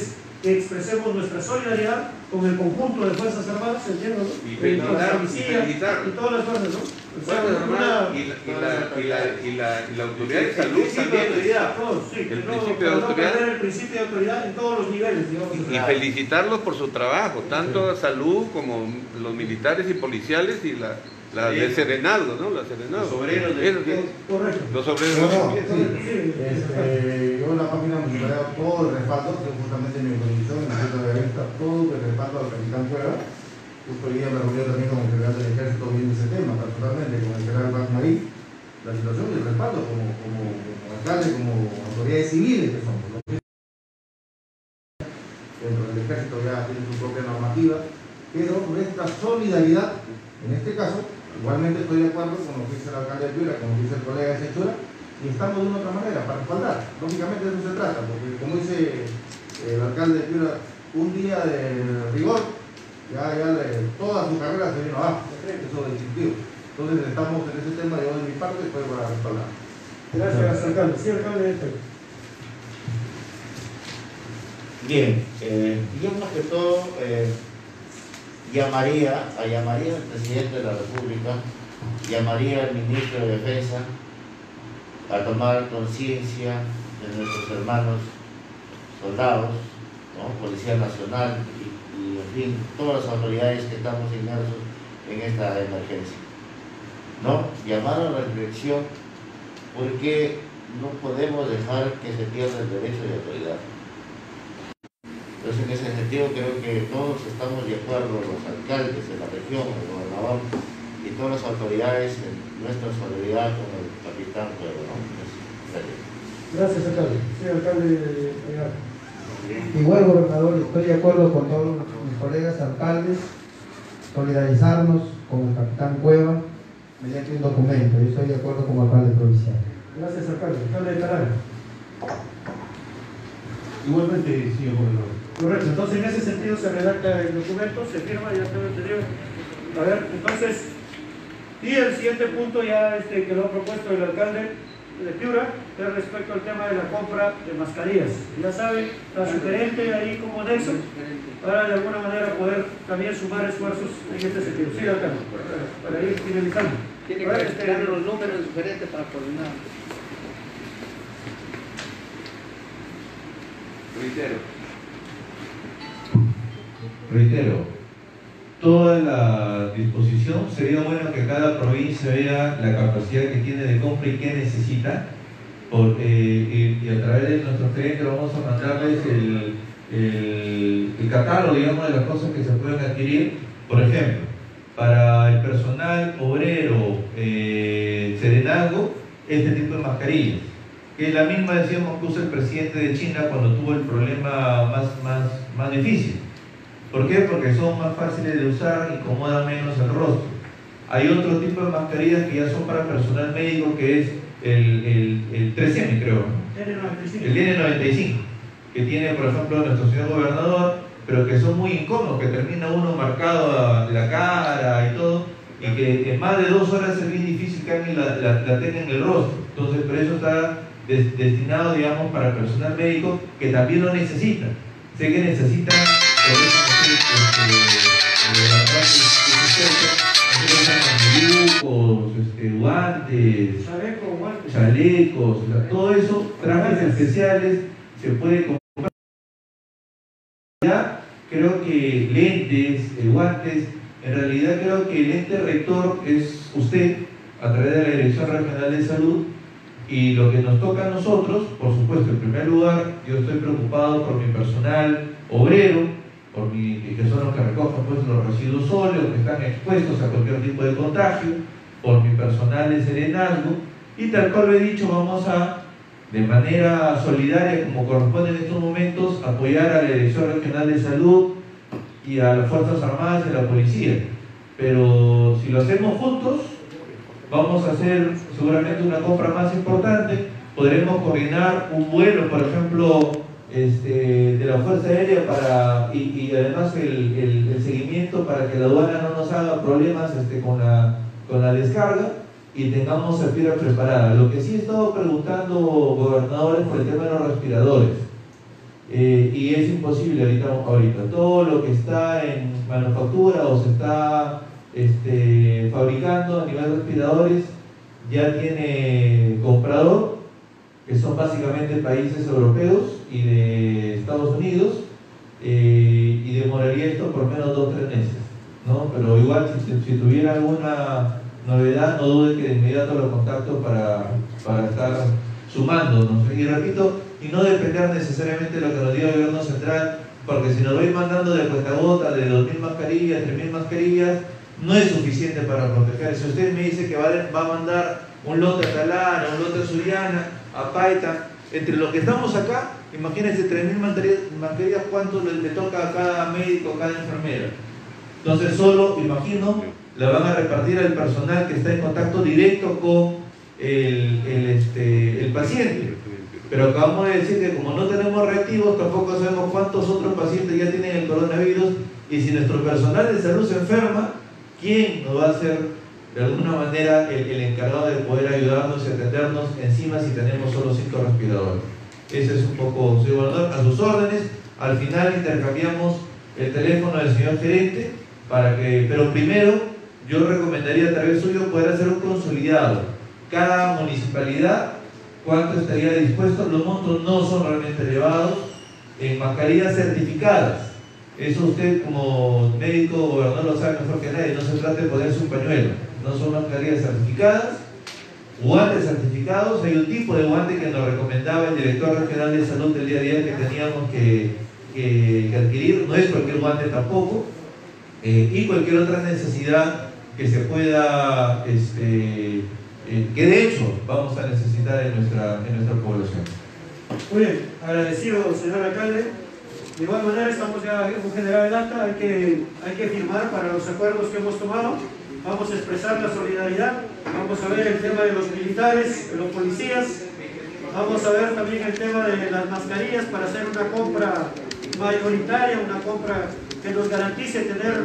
que expresemos nuestra solidaridad con el conjunto de Fuerzas Armadas, entiendo, ¿no? Y felicitar, la y felicitar. y todas las fuerzas, ¿no? O sea, Fuerzas Armadas una- y la, y, la, y, la, y, la, y la autoridad de el salud principio de también. autoridad, todos, sí, El no, principio de pero no autoridad. perder el principio de autoridad en todos los niveles, digamos. Y felicitarlos por su trabajo, tanto a salud como los militares y policiales y la, la de Serenazgo, ¿no? La Serenazgo. Los obreros de- Eso sí. Correcto. Los obreros No, no, también. sí, este, yo en la página municipal todo el respaldo, que justamente en mi comisión, en el centro de venta, todo el respaldo al capitán Cueva. Justo hoy día me reuní también con el general del ejército viendo ese tema, personalmente, con el general Blas Marí, la situación y el respaldo como, como, como alcalde, como autoridades civiles que somos. ¿No? Dentro del ejército ya tiene su propia normativa, pero nuestra solidaridad, en este caso, igualmente estoy de acuerdo con lo que dice el alcalde de Piura, con lo que dice el colega de Sechura, y estamos de una otra manera para respaldar. Lógicamente de eso se trata, porque como dice el alcalde de Piura, un día de rigor, ya, ya le, toda su carrera se vino abajo, eso es distintivo. Entonces estamos en ese tema, yo de mi parte estoy para respaldar. Gracias, alcalde. Sí, alcalde. Bien, eh, yo más que todo eh, llamaría, a llamaría al presidente de la República, llamaría al ministro de Defensa a tomar conciencia de nuestros hermanos soldados, ¿no? Policía Nacional y, y en fin, todas las autoridades que estamos inmersos en esta emergencia. ¿No? Llamar a la reflexión porque no podemos dejar que se pierda el derecho de autoridad. Entonces, en ese sentido, creo que todos estamos de acuerdo, los alcaldes de la región, el gobernador y todas las autoridades en nuestra solidaridad con el capitán Cueva, ¿no? Gracias. Gracias, alcalde. Sí, alcalde. Igual, gobernador, estoy de acuerdo con todos mis colegas alcaldes, solidarizarnos con el capitán Cueva mediante un documento. Yo estoy de acuerdo como alcalde provincial. Gracias, alcalde. Alcalde de Carara. Igualmente, señor gobernador. Correcto, entonces en ese sentido se redacta el documento, se firma, ya tengo entendido. A ver, entonces, y el siguiente punto ya este, que lo ha propuesto el alcalde de Piura, es respecto al tema de la compra de mascarillas. Ya saben, la sugerente ahí como nexo, para de alguna manera poder también sumar esfuerzos en este sentido. Sí, alcalde, para, para ir finalizando. Tiene A ver, que este, dar los números diferentes para coordinar. Reitero. Reitero, toda la disposición sería bueno que cada provincia vea la capacidad que tiene de compra y qué necesita, por, eh, y, y a través de nuestros clientes vamos a mandarles el, el, el catálogo, digamos, de las cosas que se pueden adquirir. Por ejemplo, para el personal obrero eh, serenazgo, este tipo de mascarillas, que es la misma, decíamos, que usa el presidente de China cuando tuvo el problema más, más, más difícil. ¿Por qué? Porque son más fáciles de usar, incomodan menos el rostro. Hay otro tipo de mascarillas que ya son para personal médico, que es el, el, el tres eme, creo, ¿no? N noventa y cinco. El ene noventa y cinco, que tiene, por ejemplo, nuestro señor gobernador, pero que son muy incómodos, que termina uno marcado de la cara y todo, y que en más de dos horas es bien difícil que alguien la, la, la tenga en el rostro. Entonces, por eso está des, destinado, digamos, para personal médico que también lo necesita. Sé que necesitan, por eso, este, guantes, Chaleco, guantes. chalecos, o sea, todo eso, trajes especiales, se puede comprar. Ya creo que lentes, eh, guantes, en realidad creo que el ente rector es usted, a través de la Dirección Regional de Salud, y lo que nos toca a nosotros, por supuesto, en primer lugar, yo estoy preocupado por mi personal obrero, por mi, que son los que recogen pues, los residuos sólidos que están expuestos a cualquier tipo de contagio, por mi personal de serenazgo, y tal cual lo he dicho, vamos a, de manera solidaria, como corresponde en estos momentos, apoyar a la Dirección Regional de Salud y a las Fuerzas Armadas y a la Policía. Pero si lo hacemos juntos, vamos a hacer seguramente una compra más importante, podremos coordinar un vuelo, por ejemplo, Este, de la Fuerza Aérea para, y, y además el, el, el seguimiento para que la aduana no nos haga problemas este, con, la, con la descarga y tengamos a Piura preparada. Lo que sí he estado preguntando, gobernadores, por el tema de los respiradores. eh, y es imposible ahorita, ahorita. Todo lo que está en manufactura o se está este, fabricando a nivel de respiradores ya tiene comprador, que son básicamente países europeos y de Estados Unidos, eh, y demoraría esto por menos dos o tres meses, ¿no? Pero igual, si, si tuviera alguna novedad, no dude que de inmediato lo contacto para, para estar sumándonos. Y repito, y no depender necesariamente de lo que nos diga el gobierno central, porque si nos voy mandando de cuentagota de dos mil mascarillas, tres mil mascarillas, no es suficiente para proteger. Si usted me dice que va, va a mandar un lote a Talana, un lote a Suriana, a Paita, entre los que estamos acá, imagínense tres mil mascarillas, ¿cuánto le, le toca a cada médico, a cada enfermera? Entonces solo, imagino, la van a repartir al personal que está en contacto directo con el, el, este, el paciente. Pero acabamos de decir que como no tenemos reactivos, tampoco sabemos cuántos otros pacientes ya tienen el coronavirus, y si nuestro personal de salud se enferma, ¿quién nos va a ser de alguna manera el, el encargado de poder ayudarnos y atendernos encima si tenemos solo cinco respiradores? Ese es un poco, señor gobernador, a sus órdenes. Al final intercambiamos el teléfono del señor gerente para que, pero primero yo recomendaría a través suyo poder hacer un consolidado. Cada municipalidad, cuánto estaría dispuesto. Los montos no son realmente elevados en mascarillas certificadas. Eso usted como médico o gobernador lo sabe mejor que nadie. No se trata de ponerse un pañuelo, no son mascarillas certificadas, guantes certificados. Hay un tipo de guante que nos recomendaba el director regional de salud del día a día que teníamos que, que, que adquirir. No es cualquier guante tampoco, eh, y cualquier otra necesidad que se pueda este, eh, que de hecho vamos a necesitar en nuestra, en nuestra población. Muy bien, agradecido señor alcalde. De igual manera estamos ya en general el acta, hay que, hay que firmar para los acuerdos que hemos tomado. Vamos a expresar la solidaridad, vamos a ver el tema de los militares, de los policías, vamos a ver también el tema de las mascarillas para hacer una compra mayoritaria, una compra que nos garantice tener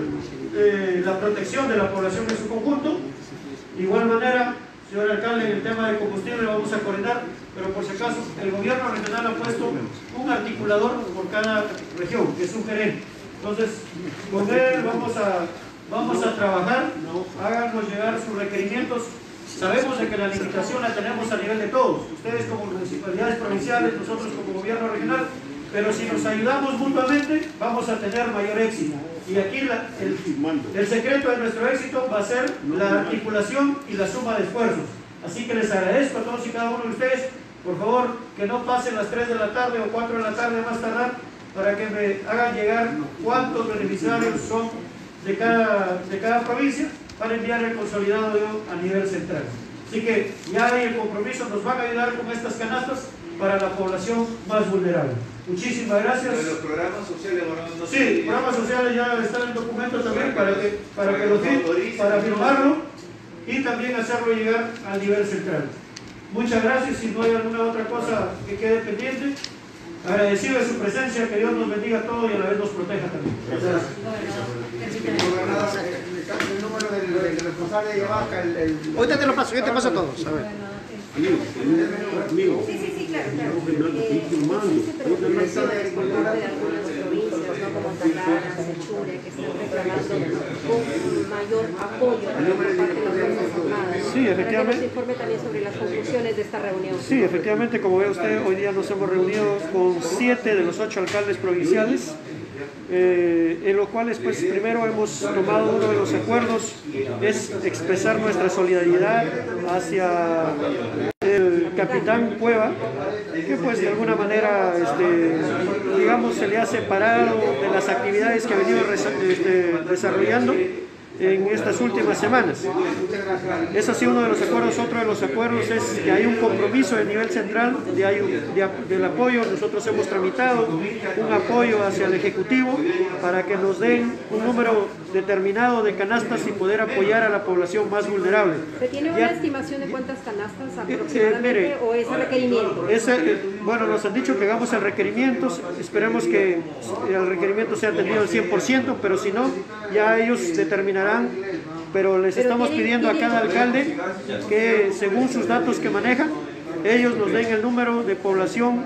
eh, la protección de la población en su conjunto. De igual manera, señor alcalde, en el tema de combustible vamos a coordinar, pero por si acaso el gobierno regional ha puesto un articulador por cada región, que es un gerente. Entonces, con él vamos a, vamos a trabajar, háganos llegar sus requerimientos. Sabemos de que la limitación la tenemos a nivel de todos, ustedes como municipalidades provinciales, nosotros como gobierno regional, pero si nos ayudamos mutuamente vamos a tener mayor éxito. Y aquí la, el, el secreto de nuestro éxito va a ser la articulación y la suma de esfuerzos. Así que les agradezco a todos y cada uno de ustedes, por favor, que no pasen las tres de la tarde o cuatro de la tarde más tardar, para que me hagan llegar cuántos beneficiarios son de cada, de cada provincia, para enviar el consolidado a nivel central. Así que ya hay el compromiso, nos van a ayudar con estas canastas para la población más vulnerable. Muchísimas gracias. Pero los programas sociales, no sí, los programas sociales ya están en el documento también para que, para que lo firmen, para firmarlo y también hacerlo llegar al nivel central. Muchas gracias. Si no hay alguna otra cosa que quede pendiente, agradecido de su presencia, que Dios nos bendiga a todos y a la vez nos proteja también. Gracias. El número del, del responsable de Yabaca, el, el... Ahorita te lo paso, yo te paso a todos. A ver. Amigo, sí, sí, sí, claro, claro. Eh, sí se preocupación de algunas provincias, ¿no? Como Talana, Sechura, que están reclamando un mayor apoyo por parte de las Fuerzas Armadas. Sí, efectivamente. Para que nos informe también sobre las conclusiones de esta reunión. Sí, efectivamente, como ve usted, hoy día nos hemos reunido con siete de los ocho alcaldes provinciales. Eh, en los cuales pues primero hemos tomado uno de los acuerdos, es expresar nuestra solidaridad hacia el capitán Cueva, que pues de alguna manera este, digamos se le ha separado de las actividades que ha venido este, desarrollando en estas últimas semanas. Es así uno de los acuerdos. Otro de los acuerdos es que hay un compromiso a nivel central de, de, del apoyo. Nosotros hemos tramitado un apoyo hacia el Ejecutivo para que nos den un número determinado de canastas y poder apoyar a la población más vulnerable. ¿Se tiene una ya, estimación de cuántas canastas aproximadamente eh, eh, mire, o es el requerimiento? Ese, eh, bueno, nos han dicho que hagamos el requerimiento, esperemos que el requerimiento sea atendido al cien por ciento, pero si no, ya ellos determinarán. Pero les pero estamos tienen, pidiendo a cada alcalde que según sus datos que manejan, ellos nos den el número de población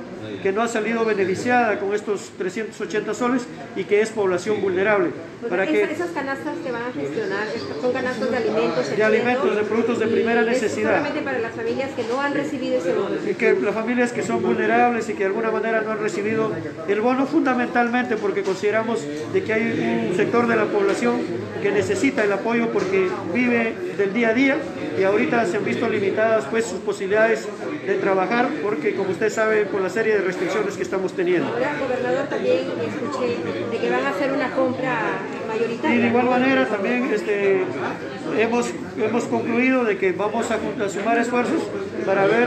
que no ha salido beneficiada con estos trescientos ochenta soles y que es población vulnerable. O sea, para esa, que, esas canastas que van a gestionar son canastas de alimentos, de alimentos, de productos de primera necesidad. Solamente para las familias que no han recibido ese bono. Y que las familias que son vulnerables y que de alguna manera no han recibido el bono, fundamentalmente porque consideramos de que hay un sector de la población que necesita el apoyo porque vive del día a día y ahorita se han visto limitadas pues sus posibilidades de trabajar porque, como usted sabe, por la serie de restricciones que estamos teniendo. Ahora, gobernador, también escuché de que van a hacer una compra mayoritaria. Y de igual manera también este, hemos, hemos concluido de que vamos a, a sumar esfuerzos para ver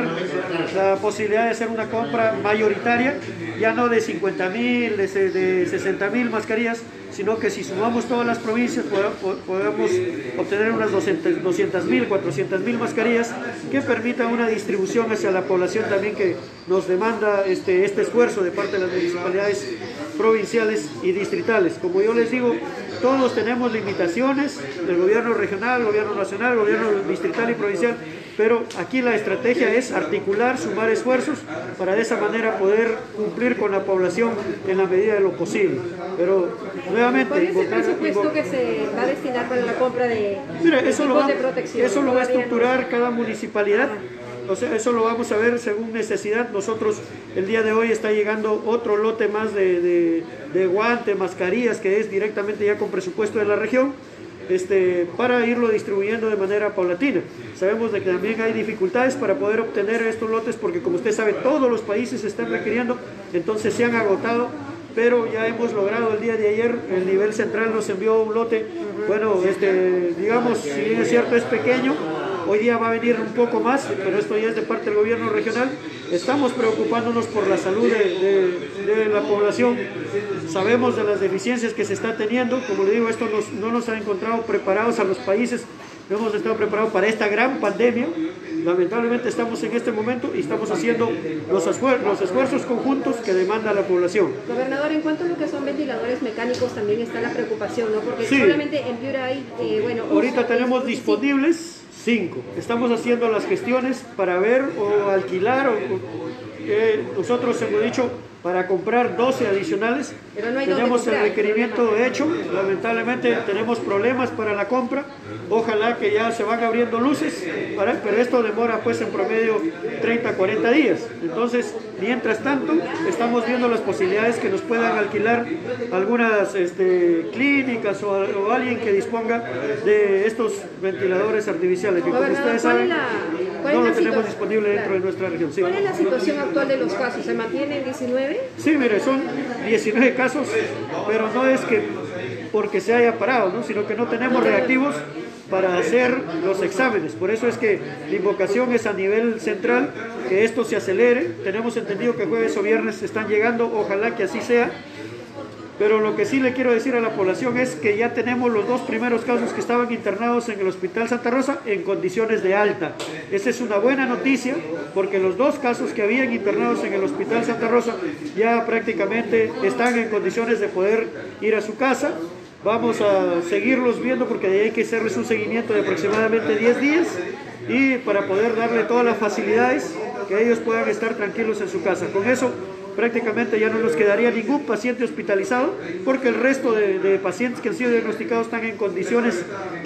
la posibilidad de hacer una compra mayoritaria, ya no de cincuenta mil, de, de sesenta mil mascarillas, sino que si sumamos todas las provincias podemos obtener unas doscientas mil, cuatrocientas mil mascarillas que permitan una distribución hacia la población también que nos demanda este, este esfuerzo de parte de las municipalidades provinciales y distritales. Como yo les digo, todos tenemos limitaciones, el gobierno regional, el gobierno nacional, el gobierno distrital y provincial, pero aquí la estrategia es articular, sumar esfuerzos para de esa manera poder cumplir con la población en la medida de lo posible. Pero nuevamente... ¿Cuál es el presupuesto que se va a destinar para la compra de, mira, eso equipos lo va, de protección? Eso lo va a estructurar cada municipalidad. O sea, eso lo vamos a ver según necesidad. Nosotros el día de hoy está llegando otro lote más de, de, de guante, mascarillas, que es directamente ya con presupuesto de la región. Este, para irlo distribuyendo de manera paulatina. Sabemos de que también hay dificultades para poder obtener estos lotes porque, como usted sabe, todos los países se están requiriendo, entonces se han agotado, pero ya hemos logrado el día de ayer, el nivel central nos envió un lote, bueno, este, digamos, si bien es cierto es pequeño, hoy día va a venir un poco más, pero esto ya es de parte del gobierno regional. Estamos preocupándonos por la salud de, de, de la población. Sabemos de las deficiencias que se está teniendo. Como le digo, esto nos, no nos ha encontrado preparados a los países. No hemos estado preparados para esta gran pandemia. Lamentablemente estamos en este momento y estamos haciendo los, esfuer los esfuerzos conjuntos que demanda la población. Gobernador, en cuanto a lo que son ventiladores mecánicos también está la preocupación, ¿no? Porque sí, solamente en Piura hay, eh, bueno... ahorita uso, tenemos es, disponibles cinco. Estamos haciendo las gestiones para ver o alquilar. O, eh, nosotros hemos dicho para comprar doce adicionales. Pero no hay tenemos comprar, el requerimiento hecho. Lamentablemente tenemos problemas para la compra. Ojalá que ya se van abriendo luces, para, pero esto demora pues en promedio treinta a cuarenta días. Entonces, mientras tanto, estamos viendo las posibilidades que nos puedan alquilar algunas este, clínicas o, o alguien que disponga de estos ventiladores artificiales, que como ustedes saben, no lo tenemos disponible dentro de nuestra región. Sí. ¿Cuál es la situación actual de los casos? ¿Se mantienen diecinueve? Sí, mire, son diecinueve casos, pero no es que porque se haya parado, ¿no? Sino que no tenemos reactivos para hacer los exámenes. Por eso es que la invocación es a nivel central, que esto se acelere. Tenemos entendido que jueves o viernes están llegando, ojalá que así sea. Pero lo que sí le quiero decir a la población es que ya tenemos los dos primeros casos que estaban internados en el Hospital Santa Rosa en condiciones de alta. Esa es una buena noticia porque los dos casos que habían internados en el Hospital Santa Rosa ya prácticamente están en condiciones de poder ir a su casa. Vamos a seguirlos viendo porque de ahí hay que hacerles un seguimiento de aproximadamente diez días y para poder darle todas las facilidades que ellos puedan estar tranquilos en su casa. Con eso prácticamente ya no nos quedaría ningún paciente hospitalizado porque el resto de, de pacientes que han sido diagnosticados están en condiciones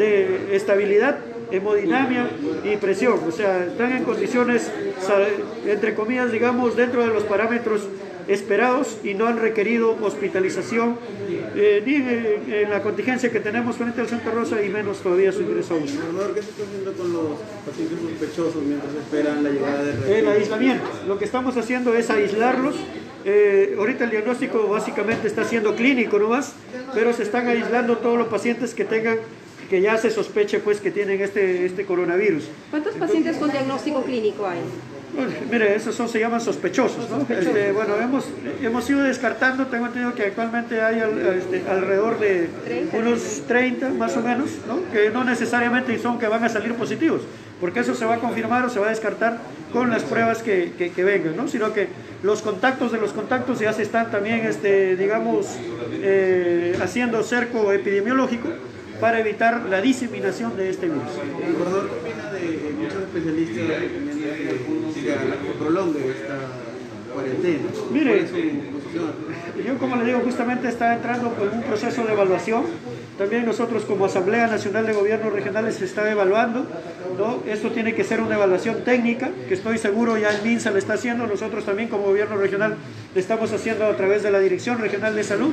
de estabilidad, hemodinamia y presión, o sea, están en condiciones, entre comillas, digamos, dentro de los parámetros esperados y no han requerido hospitalización eh, ni en, en la contingencia que tenemos frente al Santa Rosa y menos todavía su ingreso a U C I. ¿Qué se está haciendo con los pacientes sospechosos mientras esperan la llegada de el aislamiento? Lo que estamos haciendo es aislarlos. Eh, ahorita el diagnóstico básicamente está siendo clínico nomás, pero se están aislando todos los pacientes que tengan, que ya se sospeche pues que tienen este, este coronavirus. ¿Cuántos pacientes con diagnóstico clínico hay? Bueno, mire, esos son, se llaman sospechosos, ¿no? Este, bueno, hemos, hemos ido descartando, tengo entendido que actualmente hay al, este, alrededor de unos treinta más o menos, ¿no? Que no necesariamente son que van a salir positivos, porque eso se va a confirmar o se va a descartar con las pruebas que, que, que vengan, ¿no? Sino que los contactos de los contactos ya se están también, este, digamos, eh, haciendo cerco epidemiológico para evitar la diseminación de este virus. El gobernador, ¿qué opina de muchos especialistas recomiendan que se prolongue esta cuarentena. Mire, ¿Cuál es su posición? yo como le digo, justamente está entrando por un proceso de evaluación. También nosotros como Asamblea Nacional de Gobiernos Regionales se está evaluando, ¿no? Esto tiene que ser una evaluación técnica, que estoy seguro ya el MINSA lo está haciendo, nosotros también como Gobierno Regional lo estamos haciendo a través de la Dirección Regional de Salud.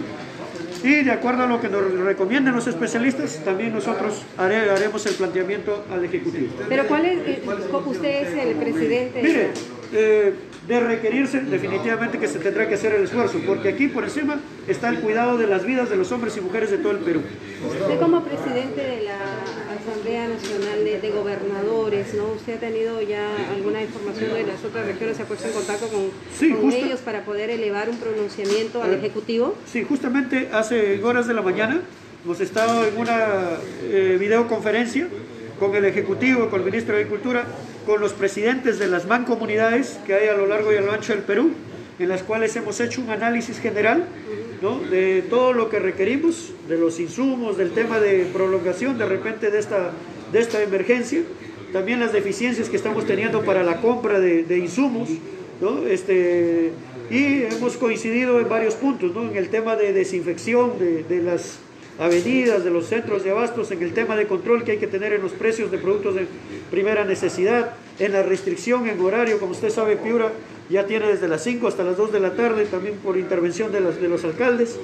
Y de acuerdo a lo que nos recomienden los especialistas, también nosotros haré, haremos el planteamiento al Ejecutivo. Pero ¿cuál es, eh, usted es el presidente? Mire, eh, de requerirse, definitivamente que se tendrá que hacer el esfuerzo, porque aquí por encima está el cuidado de las vidas de los hombres y mujeres de todo el Perú. Usted como presidente de la Asamblea Nacional de, de Gobernadores, ¿no? ¿Usted ha tenido ya alguna información de las otras regiones? ¿Se ha puesto en contacto con, sí, con justo, ellos para poder elevar un pronunciamiento al Ejecutivo? Sí, justamente hace horas de la mañana hemos estado en una eh, videoconferencia con el Ejecutivo, con el Ministro de Agricultura, con los presidentes de las mancomunidades que hay a lo largo y a lo ancho del Perú, en las cuales hemos hecho un análisis general, ¿no?, de todo lo que requerimos, de los insumos, del tema de prolongación de repente de esta, de esta emergencia, también las deficiencias que estamos teniendo para la compra de, de insumos, ¿no? Este, y hemos coincidido en varios puntos, ¿no?, en el tema de desinfección de, de las avenidas, de los centros de abastos, en el tema de control que hay que tener en los precios de productos de primera necesidad, en la restricción en horario. Como usted sabe, Piura ya tiene desde las cinco hasta las dos de la tarde, también por intervención de, las, de los alcaldes,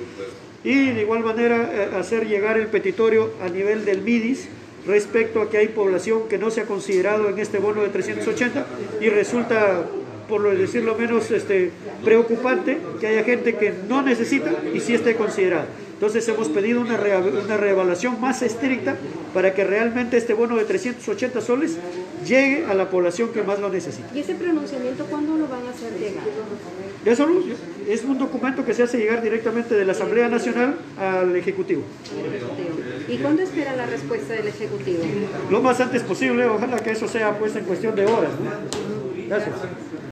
y de igual manera eh, hacer llegar el petitorio a nivel del MIDIS respecto a que hay población que no se ha considerado en este bono de trescientos ochenta y resulta, por lo decirlo menos, este, preocupante que haya gente que no necesita y sí esté considerada. Entonces hemos pedido una, re, una reevaluación más estricta para que realmente este bono de trescientos ochenta soles llegue a la población que más lo necesita. ¿Y ese pronunciamiento cuándo lo van a hacer llegar? Eso es un documento que se hace llegar directamente de la Asamblea Nacional al Ejecutivo. ¿Y cuándo espera la respuesta del Ejecutivo? Lo más antes posible, ojalá que eso sea pues en cuestión de horas, ¿no? Gracias.